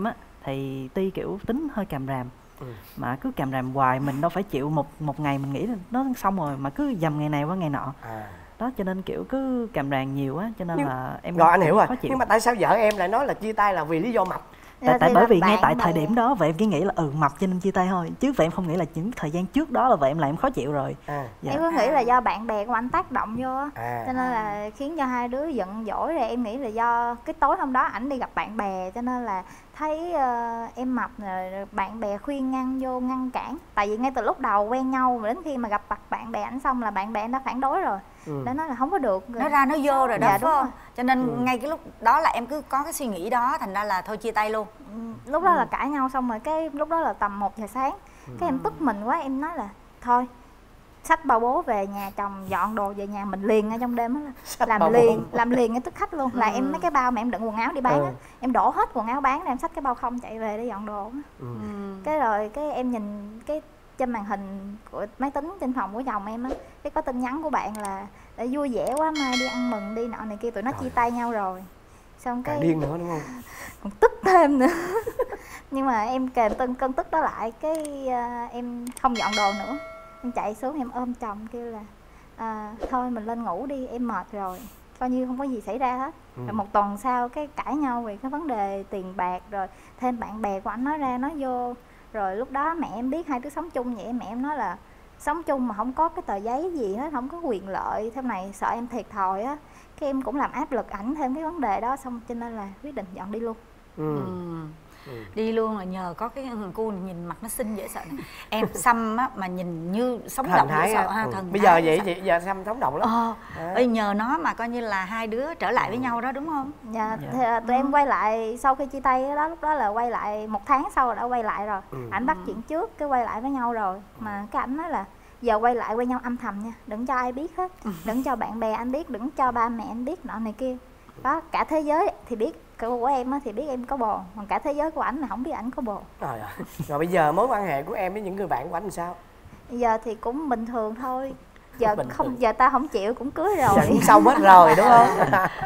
Speaker 8: thì Ti kiểu tính hơi càm ràm. Ừ. Mà cứ càm ràm hoài mình đâu phải chịu một một ngày mình nghĩ là nó xong rồi mà cứ dầm ngày này qua ngày nọ. À. Đó cho nên kiểu cứ càm ràm nhiều á cho nên nhưng, là em
Speaker 7: rồi anh hiểu rồi. Nhưng mà tại sao vợ em lại nói là chia tay là vì lý do mập?
Speaker 8: Tại, tại bởi vì ngay tại thời điểm đó vậy em chỉ nghĩ là ừ mập cho nên chia tay thôi, chứ vậy em không nghĩ là những thời gian trước đó là vậy em làm em khó chịu rồi. À.
Speaker 9: Dạ. Em cứ nghĩ là do bạn bè của anh tác động vô á, à. cho nên là khiến cho hai đứa giận dỗi. Rồi em nghĩ là do cái tối hôm đó ảnh đi gặp bạn bè cho nên là thấy uh, em mập rồi bạn bè khuyên ngăn vô ngăn cản. Tại vì ngay từ lúc đầu quen nhau mà đến khi mà gặp mặt bạn bè ảnh xong là bạn bè anh đã phản đối rồi. Ừ. Đã nói là không có được,
Speaker 10: nó ra nó vô rồi đó. Dạ, đúng không? Cho nên ừ. ngay cái lúc đó là em cứ có cái suy nghĩ đó, thành ra là thôi chia tay luôn.
Speaker 9: Ừ. Lúc đó ừ. là cãi nhau xong rồi cái lúc đó là tầm một giờ sáng. Ừ. Cái em tức mình quá em nói là thôi xách bao bố về nhà chồng, dọn đồ về nhà mình liền ngay trong đêm đó. Làm liền bố. làm liền ngay tức khách luôn. Ừ. Là em mấy cái bao mà em đựng quần áo đi bán ừ. á, em đổ hết quần áo bán, em xách cái bao không chạy về để dọn đồ. Ừ. Cái rồi cái em nhìn cái trên màn hình của máy tính trên phòng của chồng em á, cái có tin nhắn của bạn là đã vui vẻ quá, mai đi ăn mừng đi nọ này kia, tụi nó chia tay nhau rồi. Xong cái
Speaker 7: điên nữa đúng không?
Speaker 9: Còn tức thêm nữa. Nhưng mà em kèm cơn cơn tức đó lại, cái uh, em không dọn đồ nữa. Em chạy xuống em ôm chồng kêu là à, thôi mình lên ngủ đi, em mệt rồi, coi như không có gì xảy ra hết. Ừ. Rồi một tuần sau cái cãi nhau về cái vấn đề tiền bạc, rồi thêm bạn bè của anh nói ra nói vô. Rồi lúc đó mẹ em biết hai đứa sống chung vậy, mẹ em nói là sống chung mà không có cái tờ giấy gì hết, không có quyền lợi thế này, sợ em thiệt thòi á. Cái em cũng làm áp lực ảnh thêm cái vấn đề đó, xong cho nên là quyết định dọn đi luôn. Ừ.
Speaker 10: Ừ. Ừ. Đi luôn là nhờ có cái thằng cu nhìn mặt nó xinh dễ sợ này. Em xăm á mà nhìn như sống động dễ sợ ha.
Speaker 7: Ừ. Thần bây giờ vậy chị giờ xăm sống động lắm.
Speaker 10: Ờ. Ê, nhờ nó mà coi như là hai đứa trở lại với nhau đó đúng không?
Speaker 9: Dạ. Thì, tụi ừ. em quay lại sau khi chia tay đó, lúc đó là quay lại một tháng sau rồi đã quay lại rồi. Ừ. Ảnh bắt chuyện trước cái quay lại với nhau rồi. Mà cái ảnh nói là giờ quay lại quay nhau âm thầm nha, đừng cho ai biết hết, đừng cho bạn bè anh biết, đừng cho ba mẹ anh biết nọ này kia. Đó, cả thế giới thì biết của em thì biết em có bồ, còn cả thế giới của ảnh là không biết ảnh có bồ.
Speaker 7: Rồi, rồi bây giờ mối quan hệ của em với những người bạn của ảnh làm sao?
Speaker 9: Giờ thì cũng bình thường thôi. Giờ bình không thường. Giờ ta không chịu cũng cưới rồi.
Speaker 7: Giờ cũng xong hết rồi đúng không?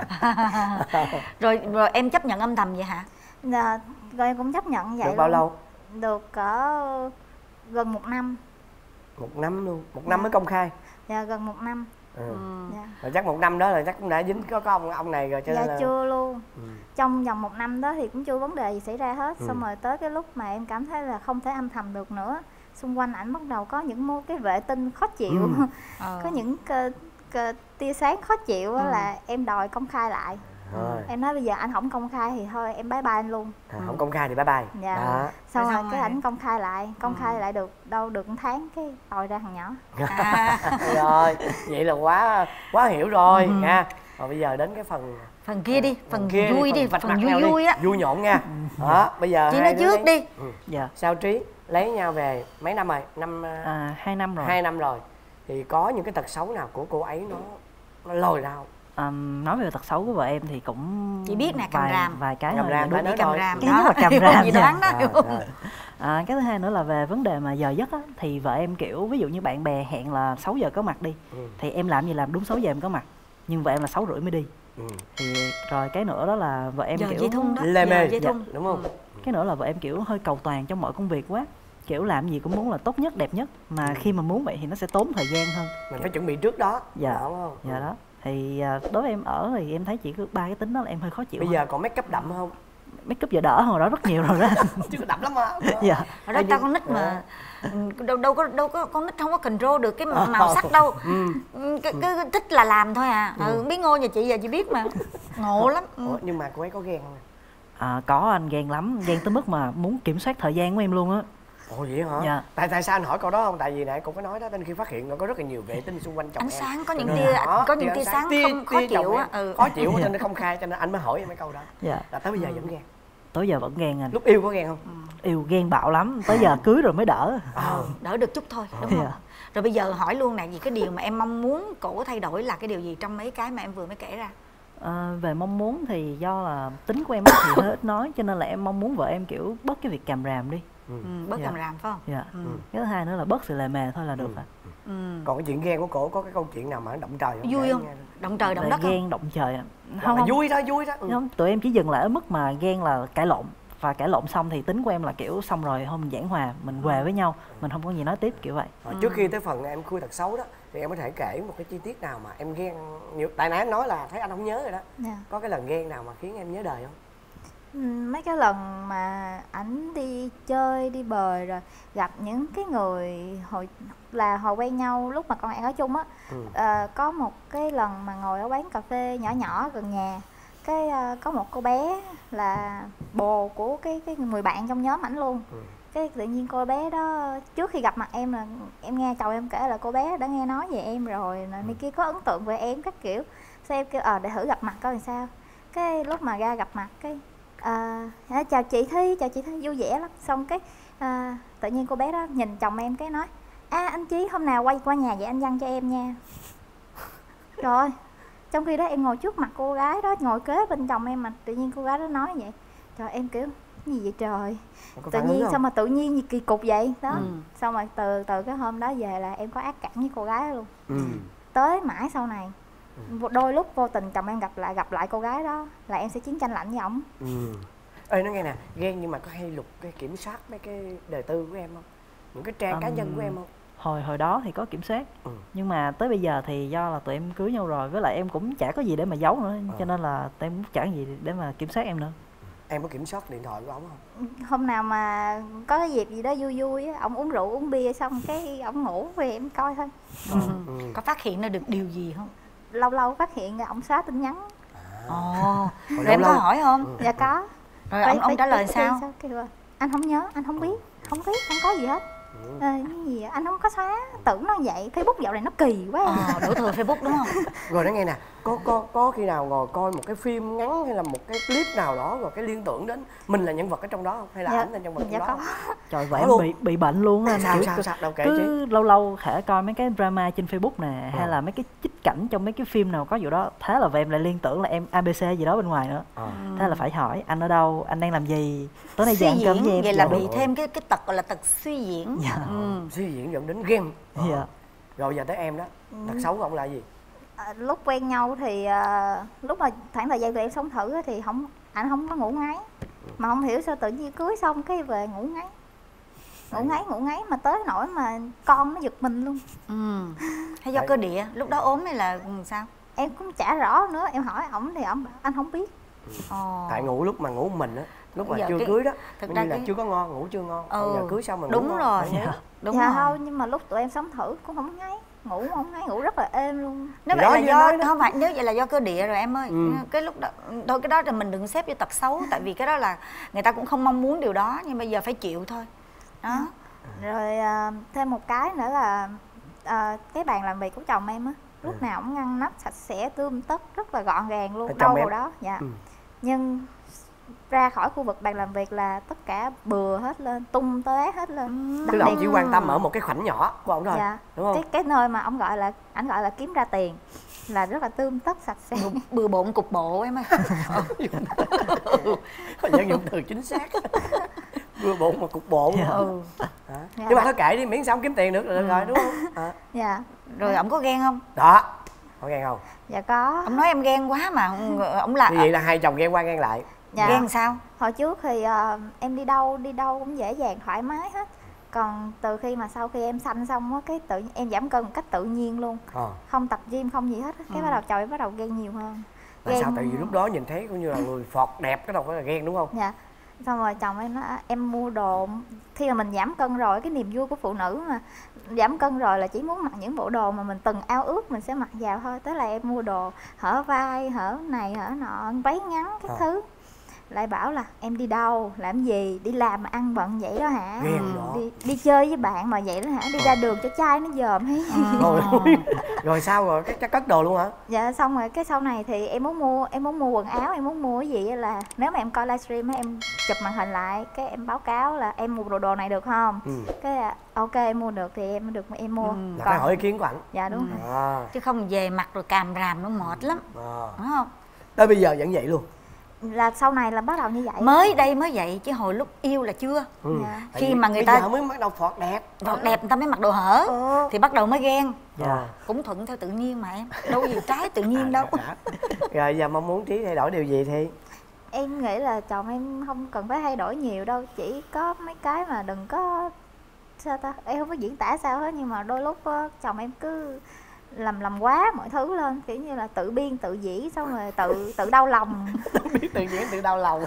Speaker 10: rồi rồi em chấp nhận âm thầm vậy hả?
Speaker 9: Dạ, rồi em cũng chấp nhận vậy.
Speaker 7: Được bao
Speaker 9: luôn.
Speaker 7: lâu?
Speaker 9: Được cỡ gần một năm.
Speaker 7: Một năm luôn, một năm dạ. mới công khai.
Speaker 9: Dạ gần một năm.
Speaker 7: Ừ. Dạ. Rồi chắc một năm đó là chắc cũng đã dính có, có ông ông này rồi cho
Speaker 9: dạ
Speaker 7: nên là...
Speaker 9: chưa luôn. Ừ. Trong vòng một năm đó thì cũng chưa vấn đề gì xảy ra hết. Ừ. Xong rồi tới cái lúc mà em cảm thấy là không thể âm thầm được nữa, xung quanh ảnh bắt đầu có những mô cái vệ tinh khó chịu. Ừ. Có những cơ, cơ, tia sáng khó chịu. Ừ. Là em đòi công khai lại. Rồi. Em nói bây giờ anh không công khai thì thôi em bye bye anh luôn.
Speaker 7: À, không công khai thì bye bye.
Speaker 9: Dạ. Đó. Xong rồi, rồi cái ảnh công khai lại, công ừ. khai lại được đâu được một tháng cái đòi ra thằng nhỏ.
Speaker 7: À. Rồi, vậy là quá quá hiểu rồi ừ. nha. Rồi bây giờ đến cái phần
Speaker 10: phần kia đi, phần, phần kia vui đi, phần,
Speaker 7: phần
Speaker 10: vui vui á.
Speaker 7: Vui nhộn nha. Đó, bây giờ
Speaker 10: chị nói trước đi.
Speaker 7: Ừ. Dạ. Sao Trí lấy nhau về mấy năm rồi? Năm
Speaker 8: à, hai năm rồi.
Speaker 7: Hai năm rồi. Thì có những cái tật xấu nào của cô ấy nó nó lồi ra không?
Speaker 8: Um, nói về tật xấu của vợ em thì cũng
Speaker 10: chị biết nè, cầm
Speaker 8: vài,
Speaker 10: ràm
Speaker 8: vài cái
Speaker 7: cầm
Speaker 8: thôi.
Speaker 7: Ràm,
Speaker 8: đúng
Speaker 7: nói
Speaker 10: cầm ràm
Speaker 8: cái đó cầm ràm
Speaker 10: gì đoán đó.
Speaker 7: Rồi, rồi.
Speaker 8: À, cái thứ hai nữa là về vấn đề mà giờ giấc á, thì vợ em kiểu ví dụ như bạn bè hẹn là sáu giờ có mặt đi, ừ. thì em làm gì làm đúng sáu giờ em có mặt, nhưng vợ em là sáu rưỡi mới đi. Ừ. Thì rồi cái nữa đó là vợ em
Speaker 10: giờ
Speaker 8: kiểu
Speaker 10: dây thun đó,
Speaker 7: lê mê
Speaker 10: dây thun
Speaker 7: dạ, đúng không?
Speaker 8: Ừ. Cái nữa là vợ em kiểu hơi cầu toàn trong mọi công việc quá, kiểu làm gì cũng muốn là tốt nhất đẹp nhất, mà ừ. khi mà muốn vậy thì nó sẽ tốn thời gian hơn,
Speaker 7: mình phải chuẩn bị trước đó.
Speaker 8: Dạ
Speaker 7: đúng không?
Speaker 8: Dạ đó. Thì đối với em ở thì em thấy chỉ có ba cái tính đó là em hơi khó chịu.
Speaker 7: Bây
Speaker 8: hơn.
Speaker 7: Giờ còn make up đậm không?
Speaker 8: Make up giờ đỡ hơn đó rất nhiều rồi đó.
Speaker 7: Chứ có đậm lắm mà.
Speaker 8: Dạ.
Speaker 10: Hồi đó tao con nít mà đâu đâu có đâu có con nít không có control được cái màu sắc đâu. Ừ. Cái, cái thích là làm thôi à. Ừ. Ừ, biết Ngô nhà chị giờ chị biết mà. Ngộ lắm. Ừ.
Speaker 7: Ủa, nhưng mà cô ấy có ghen không?
Speaker 8: À, có, anh ghen lắm, ghen tới mức mà muốn kiểm soát thời gian của em luôn á.
Speaker 7: Ồ vậy hả? Dạ. Tại tại sao anh hỏi câu đó không? Tại vì nãy cũng có nói đó, đến khi phát hiện có rất là nhiều vệ tinh xung quanh chồng
Speaker 10: ánh
Speaker 7: em.
Speaker 10: Sáng có những tia đó, có những tia sáng, sáng không khó chịu á. Ừ.
Speaker 7: Khó chịu cho nên không khai, cho nên anh mới hỏi em mấy câu đó. Dạ. Là tới bây giờ vẫn ghen.
Speaker 8: Tới giờ vẫn ghen anh.
Speaker 7: Lúc yêu có ghen không?
Speaker 8: Ừ. Yêu ghen bạo lắm, tới giờ cưới rồi mới đỡ.
Speaker 10: Ừ. Đỡ được chút thôi, đúng không? Dạ. Rồi bây giờ hỏi luôn nè, vì cái điều mà em mong muốn cổ thay đổi là cái điều gì trong mấy cái mà em vừa mới kể ra?
Speaker 8: À, về mong muốn thì do là tính của em thì hơi ít nói, cho nên là em mong muốn vợ em kiểu bớt cái việc càm ràm đi.
Speaker 10: Ừ. Ừ, bớt dạ. càm ràm phải không?
Speaker 8: Dạ. Ừ. Cái thứ hai nữa là bớt sự lề mề thôi là được ạ.
Speaker 7: Ừ. Ừ. Còn cái chuyện ghen của cổ có cái câu chuyện nào mà nó động trời không?
Speaker 10: Vui không? Động trời động đất
Speaker 8: ghen
Speaker 10: không?
Speaker 8: Động trời
Speaker 7: không, không vui thôi, vui đó. Ừ.
Speaker 8: Không, tụi em chỉ dừng lại ở mức mà ghen là cãi lộn. và cãi lộn xong thì tính của em là kiểu xong rồi thôi mình giảng hòa, mình què với nhau, mình không có gì nói tiếp kiểu vậy.
Speaker 7: À, trước khi tới phần em khui thật xấu đó thì em có thể kể một cái chi tiết nào mà em ghen nhiều, tại nãy em nói là thấy anh không nhớ rồi đó.
Speaker 9: Dạ.
Speaker 7: Có cái lần ghen nào mà khiến em nhớ đời không?
Speaker 9: Ừ, mấy cái lần mà ảnh đi chơi đi bời rồi gặp những cái người hồi là hồi quen nhau lúc mà con em ở chung á. Ừ. À, có một cái lần mà ngồi ở quán cà phê nhỏ nhỏ gần nhà, cái uh, có một cô bé là bồ của cái cái người bạn trong nhóm ảnh luôn. Ừ. Cái tự nhiên cô bé đó trước khi gặp mặt em là em nghe chồng em kể là cô bé đã nghe nói về em rồi, là nơi kia có ấn tượng về em các kiểu. Sao em kêu ờ để thử gặp mặt coi làm sao. Cái lúc mà ra gặp mặt cái à, chào chị Thi, chào chị Thi, vui vẻ lắm. Xong cái à, tự nhiên cô bé đó nhìn chồng em cái nói à anh Chí hôm nào quay qua nhà vậy anh văn cho em nha. Rồi trong khi đó em ngồi trước mặt cô gái đó, ngồi kế bên chồng em mà tự nhiên cô gái đó nói vậy. Trời em kiểu gì vậy trời, tự nhiên sao mà tự nhiên gì kỳ cục vậy đó. Ừ. Xong rồi từ từ cái hôm đó về là em có ác cảm với cô gái đó luôn. Ừ. Tới mãi sau này đôi lúc vô tình chồng em gặp lại gặp lại cô gái đó là em sẽ chiến tranh lạnh với ổng. Ừ.
Speaker 7: Ê nói nghe nè, ghen nhưng mà có hay lục cái kiểm soát mấy cái đời tư của em không? Những cái trang um, cá nhân của em không?
Speaker 8: Hồi hồi đó thì có kiểm soát. Ừ. Nhưng mà tới bây giờ thì do là tụi em cưới nhau rồi, với lại em cũng chả có gì để mà giấu nữa, à. Cho nên là tụi em cũng chẳng gì để mà kiểm soát em nữa. Em
Speaker 7: có kiểm soát điện thoại của ổng không?
Speaker 9: Hôm nào mà có cái dịp gì đó vui vui á, ổng uống rượu uống bia xong cái ổng ngủ thì em coi thôi.
Speaker 10: Ừ. Ừ. Có phát hiện ra được điều gì không?
Speaker 9: Lâu lâu phát hiện ra ổng xóa tin nhắn.
Speaker 10: Ồ, à. Rồi em có hỏi không?
Speaker 9: Ừ. Dạ có.
Speaker 10: Rồi phải, ông, ông trả lời sao? sao?
Speaker 9: Kêu, anh không nhớ, anh không biết, không biết, không có gì hết. Ừ. À, cái gì anh không có xóa, tưởng nó vậy. Facebook dạo này nó kỳ quá.
Speaker 10: Ờ, đổ thừa Facebook đúng không?
Speaker 7: Rồi nói nghe nè, có có có khi nào ngồi coi một cái phim ngắn hay là một cái clip nào đó rồi cái liên tưởng đến mình là nhân vật ở trong đó không? Hay là dạ. ảnh là nhân vật trong dạ đó? Có.
Speaker 8: Trời vậy em bị bị bệnh luôn á.
Speaker 7: Sao, sao, sao, đâu kể
Speaker 8: cứ
Speaker 7: chứ.
Speaker 8: Lâu lâu khẽ coi mấy cái drama trên Facebook nè, ừ. hay là mấy cái trích cảnh trong mấy cái phim nào có vụ đó, thế là về em lại liên tưởng là em a bê xê gì đó bên ngoài nữa. Ừ. Thế là phải hỏi anh ở đâu, anh đang làm gì, tối nay dạng cơm với em.
Speaker 10: Vậy là bị thêm cái cái tật gọi là tật suy diễn.
Speaker 7: Dạ. Ừ. Suy diễn dẫn đến ghen. Dạ. Rồi giờ tới em đó, tật xấu của ông là gì?
Speaker 9: À, lúc quen nhau thì uh, lúc mà khoảng thời gian tụi em sống thử thì không anh không có ngủ ngáy, mà không hiểu sao tự nhiên cưới xong cái về ngủ ngáy ngủ ngáy ngủ ngáy mà tới nỗi mà con nó giật mình luôn.
Speaker 10: Ừ. Hay do cơ địa lúc đó ốm hay là sao
Speaker 9: em cũng chả rõ nữa. Em hỏi ổng thì ổng anh không biết.
Speaker 7: Ồ. Tại ngủ lúc mà ngủ mình á, lúc mà giờ chưa cái... cưới đó thực ra như là cái... chưa có ngon, ngủ chưa ngon. Ừ. Giờ cưới xong mình
Speaker 10: đúng
Speaker 7: ngủ
Speaker 10: rồi
Speaker 7: ngon.
Speaker 10: Dạ. Đúng
Speaker 9: dạ
Speaker 10: rồi.
Speaker 9: Thôi nhưng mà lúc tụi em sống thử cũng không ngáy, ngủ không ngáy, ngủ rất là êm luôn.
Speaker 10: Nếu vậy là do không phải, nếu vậy là do cơ địa rồi em ơi. Ừ. Cái lúc đó thôi cái đó thì mình đừng xếp vô tật xấu, tại vì cái đó là người ta cũng không mong muốn điều đó, nhưng bây giờ phải chịu thôi đó.
Speaker 9: Rồi uh, thêm một cái nữa là uh, cái bàn làm việc của chồng em á, lúc nào cũng ngăn nắp sạch sẽ tươm tất rất là gọn gàng luôn. Đâu rồi đó dạ. Ừ. Nhưng ra khỏi khu vực bàn làm việc là tất cả bừa hết lên, tung tóe hết lên.
Speaker 7: Tức là ông chỉ quan tâm ở một cái khoảnh nhỏ của ông thôi.
Speaker 9: Dạ.
Speaker 7: Đúng không?
Speaker 9: Cái cái nơi mà ông gọi là ảnh gọi là kiếm ra tiền là rất là tươm tất sạch sẽ.
Speaker 10: Bừa, bừa bộn cục bộ em ơi.
Speaker 7: Dân dụng từ chính xác. Bừa bộn mà cục bộ. Dạ. Ừ. À. Dạ. Nhưng mà thôi kệ đi, miễn sao ông kiếm tiền được là được rồi đúng không? À.
Speaker 9: Dạ.
Speaker 10: Rồi ông có ghen không?
Speaker 7: Đó. Có ghen không?
Speaker 9: Dạ có.
Speaker 10: Ông nói em ghen quá mà ông là.
Speaker 7: Như vậy là hai chồng ghen qua ghen lại.
Speaker 9: Dạ.
Speaker 10: Ghen sao?
Speaker 9: Hồi trước thì uh, em đi đâu đi đâu cũng dễ dàng thoải mái hết. Còn từ khi mà sau khi em sanh xong á, cái tự em giảm cân một cách tự nhiên luôn. À. Không tập gym không gì hết, cái ừ. bắt đầu chồng em bắt đầu ghen nhiều hơn.
Speaker 7: Tại ghen... sao? Tại vì lúc đó nhìn thấy cũng như là người phọt đẹp, cái đầu phải là ghen đúng không?
Speaker 9: Dạ. Xong rồi chồng em nói em mua đồ, khi mà mình giảm cân rồi, cái niềm vui của phụ nữ mà giảm cân rồi là chỉ muốn mặc những bộ đồ mà mình từng ao ước mình sẽ mặc vào thôi. Tới là em mua đồ hở vai, hở này, hở nọ, váy ngắn các à. thứ. Lại bảo là em đi đâu, làm gì, đi làm mà ăn bận vậy đó hả? Đi, đi chơi với bạn mà vậy đó hả? Đi ra đường cho trai nó dòm hay à.
Speaker 7: Rồi, rồi sao rồi, cái cất đồ luôn hả?
Speaker 9: Dạ xong rồi cái sau này thì em muốn mua em muốn mua quần áo, em muốn mua cái gì là nếu mà em coi livestream em chụp màn hình lại, cái em báo cáo là em mua đồ đồ này được không? Ừ. Cái ok em mua được thì em được em mua. Ừ.
Speaker 7: Là phải hỏi ý kiến của ảnh.
Speaker 9: Dạ đúng.
Speaker 10: Ừ. À. Chứ không về mặt rồi càm ràm nó mệt lắm. À. Đúng không?
Speaker 7: Tới bây giờ vẫn vậy luôn.
Speaker 9: Là sau này là bắt đầu như vậy.
Speaker 10: Mới đây mới vậy chứ hồi lúc yêu là chưa. Ừ. Dạ. Khi vì mà người ta
Speaker 7: mới bắt đầu phọt đẹp,
Speaker 10: phọt đẹp người ta mới mặc đồ hở. Ừ. Thì bắt đầu mới ghen. Dạ. Cũng thuận theo tự nhiên mà em, đâu gì trái tự nhiên đâu.
Speaker 7: Rồi giờ mong muốn Trí thay đổi điều gì thì
Speaker 9: Em nghĩ là chồng em không cần phải thay đổi nhiều đâu, chỉ có mấy cái mà đừng có sao ta, em không có diễn tả sao hết, nhưng mà đôi lúc á, chồng em cứ làm làm quá mọi thứ lên, kiểu như là tự biên tự diễn, xong rồi tự tự đau lòng.
Speaker 7: Tự biên tự diễn tự đau lòng.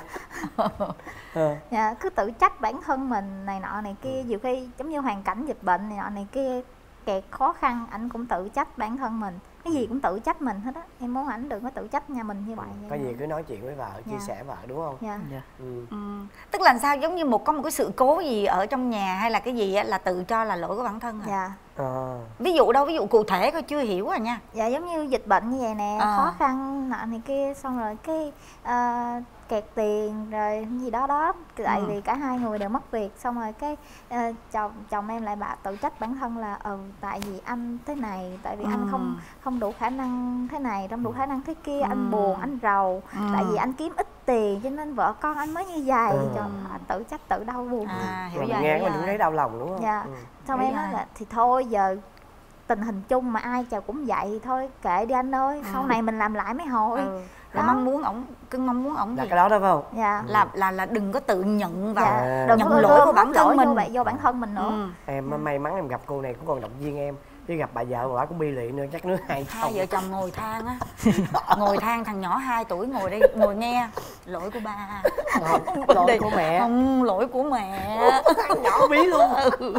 Speaker 9: Dạ, cứ tự trách bản thân mình này nọ này kia, nhiều khi giống như hoàn cảnh dịch bệnh này nọ này kia kẹt khó khăn, anh cũng tự trách bản thân mình, cái gì cũng tự trách mình hết á. Em muốn ảnh đừng có tự trách nhà mình như vậy.
Speaker 7: Có gì cứ nói chuyện với vợ, chia
Speaker 9: Dạ.
Speaker 7: sẻ vợ đúng không?
Speaker 9: Dạ.
Speaker 8: Dạ.
Speaker 7: Ừ.
Speaker 10: Ừ. Tức là sao, giống như một có một cái sự cố gì ở trong nhà hay là cái gì á là tự cho là lỗi của bản thân à?
Speaker 9: Dạ.
Speaker 7: À.
Speaker 10: Ví dụ đâu, ví dụ cụ thể coi chưa hiểu à nha.
Speaker 9: Dạ, giống như dịch bệnh như vậy nè,
Speaker 10: À.
Speaker 9: khó khăn nọ này kia, xong rồi cái uh, kẹt tiền rồi gì đó đó, tại
Speaker 10: Ừ.
Speaker 9: vì cả hai người đều mất việc, xong rồi cái uh, chồng chồng em lại bảo tự trách bản thân là ừ tại vì anh thế này, tại vì
Speaker 10: Ừ.
Speaker 9: anh không không đủ khả năng thế này, không đủ khả năng thế kia,
Speaker 10: Ừ.
Speaker 9: anh buồn anh rầu,
Speaker 10: Ừ.
Speaker 9: tại vì anh kiếm ít tiền cho nên vợ con anh mới như vậy.
Speaker 7: Ừ.
Speaker 9: Cho anh tự trách tự đau buồn.
Speaker 10: À, hiểu
Speaker 7: Mà
Speaker 10: rồi,
Speaker 7: mình nghe
Speaker 10: hiểu
Speaker 7: mình cũng
Speaker 10: rồi.
Speaker 7: thấy đau lòng đúng không?
Speaker 9: Dạ.
Speaker 7: Ừ.
Speaker 9: Xong
Speaker 10: Hiểu
Speaker 9: em nói
Speaker 10: rồi.
Speaker 9: là thì thôi giờ tình hình chung mà ai chào cũng vậy thì thôi kệ đi anh ơi, sau này mình làm lại mấy hồi.
Speaker 10: Ừ. Là
Speaker 9: Đó.
Speaker 10: mong muốn ổng, cưng mong muốn ổng
Speaker 7: Là
Speaker 10: gì?
Speaker 7: cái đó đó phải không?
Speaker 9: Dạ.
Speaker 10: Là là là đừng có tự nhận vào
Speaker 9: Dạ. Đừng
Speaker 10: nhận
Speaker 9: có
Speaker 10: lỗi của
Speaker 9: gom
Speaker 10: bản
Speaker 9: hết
Speaker 10: thân
Speaker 9: lỗi
Speaker 10: mình.
Speaker 9: vô, vô bản thân mình nữa.
Speaker 10: Ừ.
Speaker 7: Em may mắn em gặp cô này cũng còn động viên em, chứ gặp bà vợ bà cũng bi lụy nữa chắc nữa hai
Speaker 10: Hai
Speaker 7: chồng.
Speaker 10: vợ chồng ngồi than á, ngồi than, thằng nhỏ hai tuổi ngồi đây ngồi nghe lỗi của ba,
Speaker 7: Không, lỗi của mẹ.
Speaker 10: không lỗi của mẹ.
Speaker 7: Thằng nhỏ bí luôn.
Speaker 10: Ừ.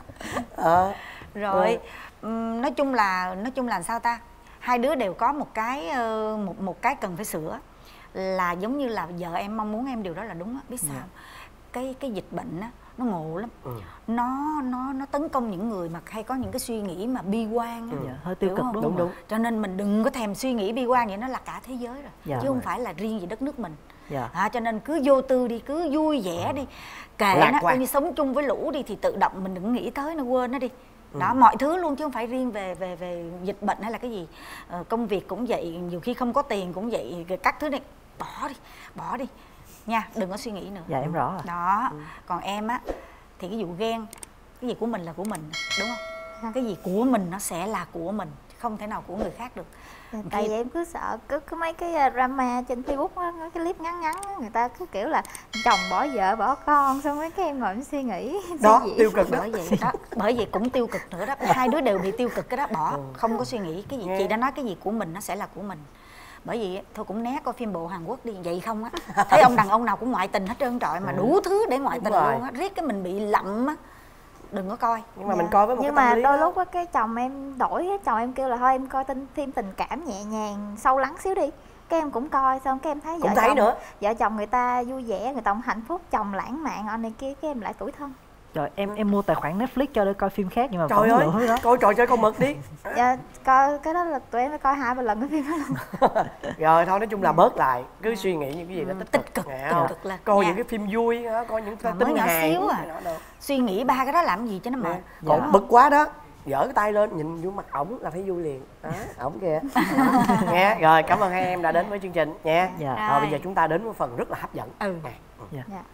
Speaker 7: Ờ.
Speaker 10: Rồi ừm, nói chung là nói chung là sao ta, hai đứa đều có một cái ờ, một một cái cần phải sửa, là giống như là vợ em mong muốn em điều đó là đúng á, biết sao
Speaker 7: Dạ.
Speaker 10: cái cái dịch bệnh á nó ngộ lắm.
Speaker 7: Ừ.
Speaker 10: nó nó nó tấn công những người mà hay có những cái suy nghĩ mà bi quan á.
Speaker 8: Dạ, hơi tiêu
Speaker 10: Hiểu
Speaker 8: cực
Speaker 10: không?
Speaker 8: đúng
Speaker 7: Đúng
Speaker 8: không
Speaker 7: đúng.
Speaker 8: ạ?
Speaker 10: Cho nên mình đừng có thèm suy nghĩ bi quan vậy, nó là cả thế giới rồi,
Speaker 8: Dạ.
Speaker 10: chứ không phải là riêng gì đất nước mình.
Speaker 8: Dạ.
Speaker 10: À, cho nên cứ vô tư đi, cứ vui vẻ đi, kệ
Speaker 7: Lạc
Speaker 10: nó,
Speaker 7: quan.
Speaker 10: coi như sống chung với lũ đi thì tự động mình đừng nghĩ tới nó, quên nó đi. Đó, mọi thứ luôn chứ không phải riêng về về về dịch bệnh hay là cái gì. Ờ, công việc cũng vậy, nhiều khi không có tiền cũng vậy, các thứ này bỏ đi, bỏ đi nha, đừng có suy nghĩ nữa.
Speaker 8: Dạ em rõ rồi.
Speaker 10: Đó, còn em á thì cái vụ ghen, cái gì của mình là của mình, đúng không? Cái gì của mình nó sẽ là của mình, không thể nào của người khác được.
Speaker 9: Dạ, tại vì em cứ sợ cứ, cứ mấy cái drama trên Facebook á, cái clip ngắn ngắn á, người ta cứ kiểu là chồng bỏ vợ bỏ con, xong mấy cái em ngồi em suy nghĩ
Speaker 7: Đó,
Speaker 9: suy diễn.
Speaker 7: tiêu cực đó.
Speaker 10: Bởi vậy đó, bởi vậy cũng tiêu cực nữa đó, hai đứa đều bị tiêu cực cái đó, bỏ, không có suy nghĩ cái gì.
Speaker 7: Nghe.
Speaker 10: Chị đã nói cái gì của mình nó sẽ là của mình. Bởi vì thôi cũng né coi phim bộ Hàn Quốc đi, vậy không á, thấy ông đàn ông nào cũng ngoại tình hết trơn trọi, mà đủ thứ để ngoại
Speaker 7: Đúng
Speaker 10: tình
Speaker 7: rồi.
Speaker 10: luôn á, riết cái mình bị lậm á, đừng có coi.
Speaker 7: Nhưng mà
Speaker 9: Dạ.
Speaker 7: mình coi với một
Speaker 9: Nhưng
Speaker 7: cái
Speaker 9: mà
Speaker 7: tâm lý
Speaker 9: đôi
Speaker 7: đó.
Speaker 9: lúc á cái chồng em đổi á, chồng em kêu là thôi em coi tin thêm tình cảm nhẹ nhàng sâu lắng xíu đi, cái em cũng coi, xong cái em thấy
Speaker 7: Cũng
Speaker 9: vợ
Speaker 7: thấy
Speaker 9: chồng
Speaker 7: nữa.
Speaker 9: vợ chồng người ta vui vẻ, người ta hạnh phúc, chồng lãng mạn anh này kia, cái em lại tủi thân.
Speaker 8: Trời, em em mua tài khoản Netflix cho để coi phim khác nhưng mà
Speaker 7: Trời
Speaker 8: vẫn
Speaker 7: ơi,
Speaker 8: lựa thứ đó.
Speaker 7: coi trò chơi con mực đi.
Speaker 9: Dạ, coi cái đó là tụi em phải coi hai ba lần cái phim đó luôn.
Speaker 7: Rồi thôi nói chung là bớt lại, cứ suy nghĩ những cái gì nó tích cực,
Speaker 10: Tích cực,
Speaker 7: nghe
Speaker 10: tích
Speaker 7: không?
Speaker 10: cực là
Speaker 7: Coi
Speaker 10: nha.
Speaker 7: những cái phim vui đó, coi những cái
Speaker 10: Mà mới
Speaker 7: tính
Speaker 10: nhỏ
Speaker 7: hài
Speaker 10: xíu à.
Speaker 7: đó đâu.
Speaker 10: Suy nghĩ ba cái đó làm gì cho nó mệt.
Speaker 7: Còn
Speaker 10: Dạ.
Speaker 7: bực quá đó, giở cái tay lên nhìn vô mặt ổng là phải vui liền. Đó, ổng kìa. Nghe, rồi cảm ơn hai em đã đến với chương trình nha.
Speaker 8: Dạ.
Speaker 7: Rồi bây giờ chúng ta đến với phần rất là hấp dẫn.
Speaker 10: Ừ.
Speaker 7: Nè.
Speaker 8: Dạ.
Speaker 9: Dạ.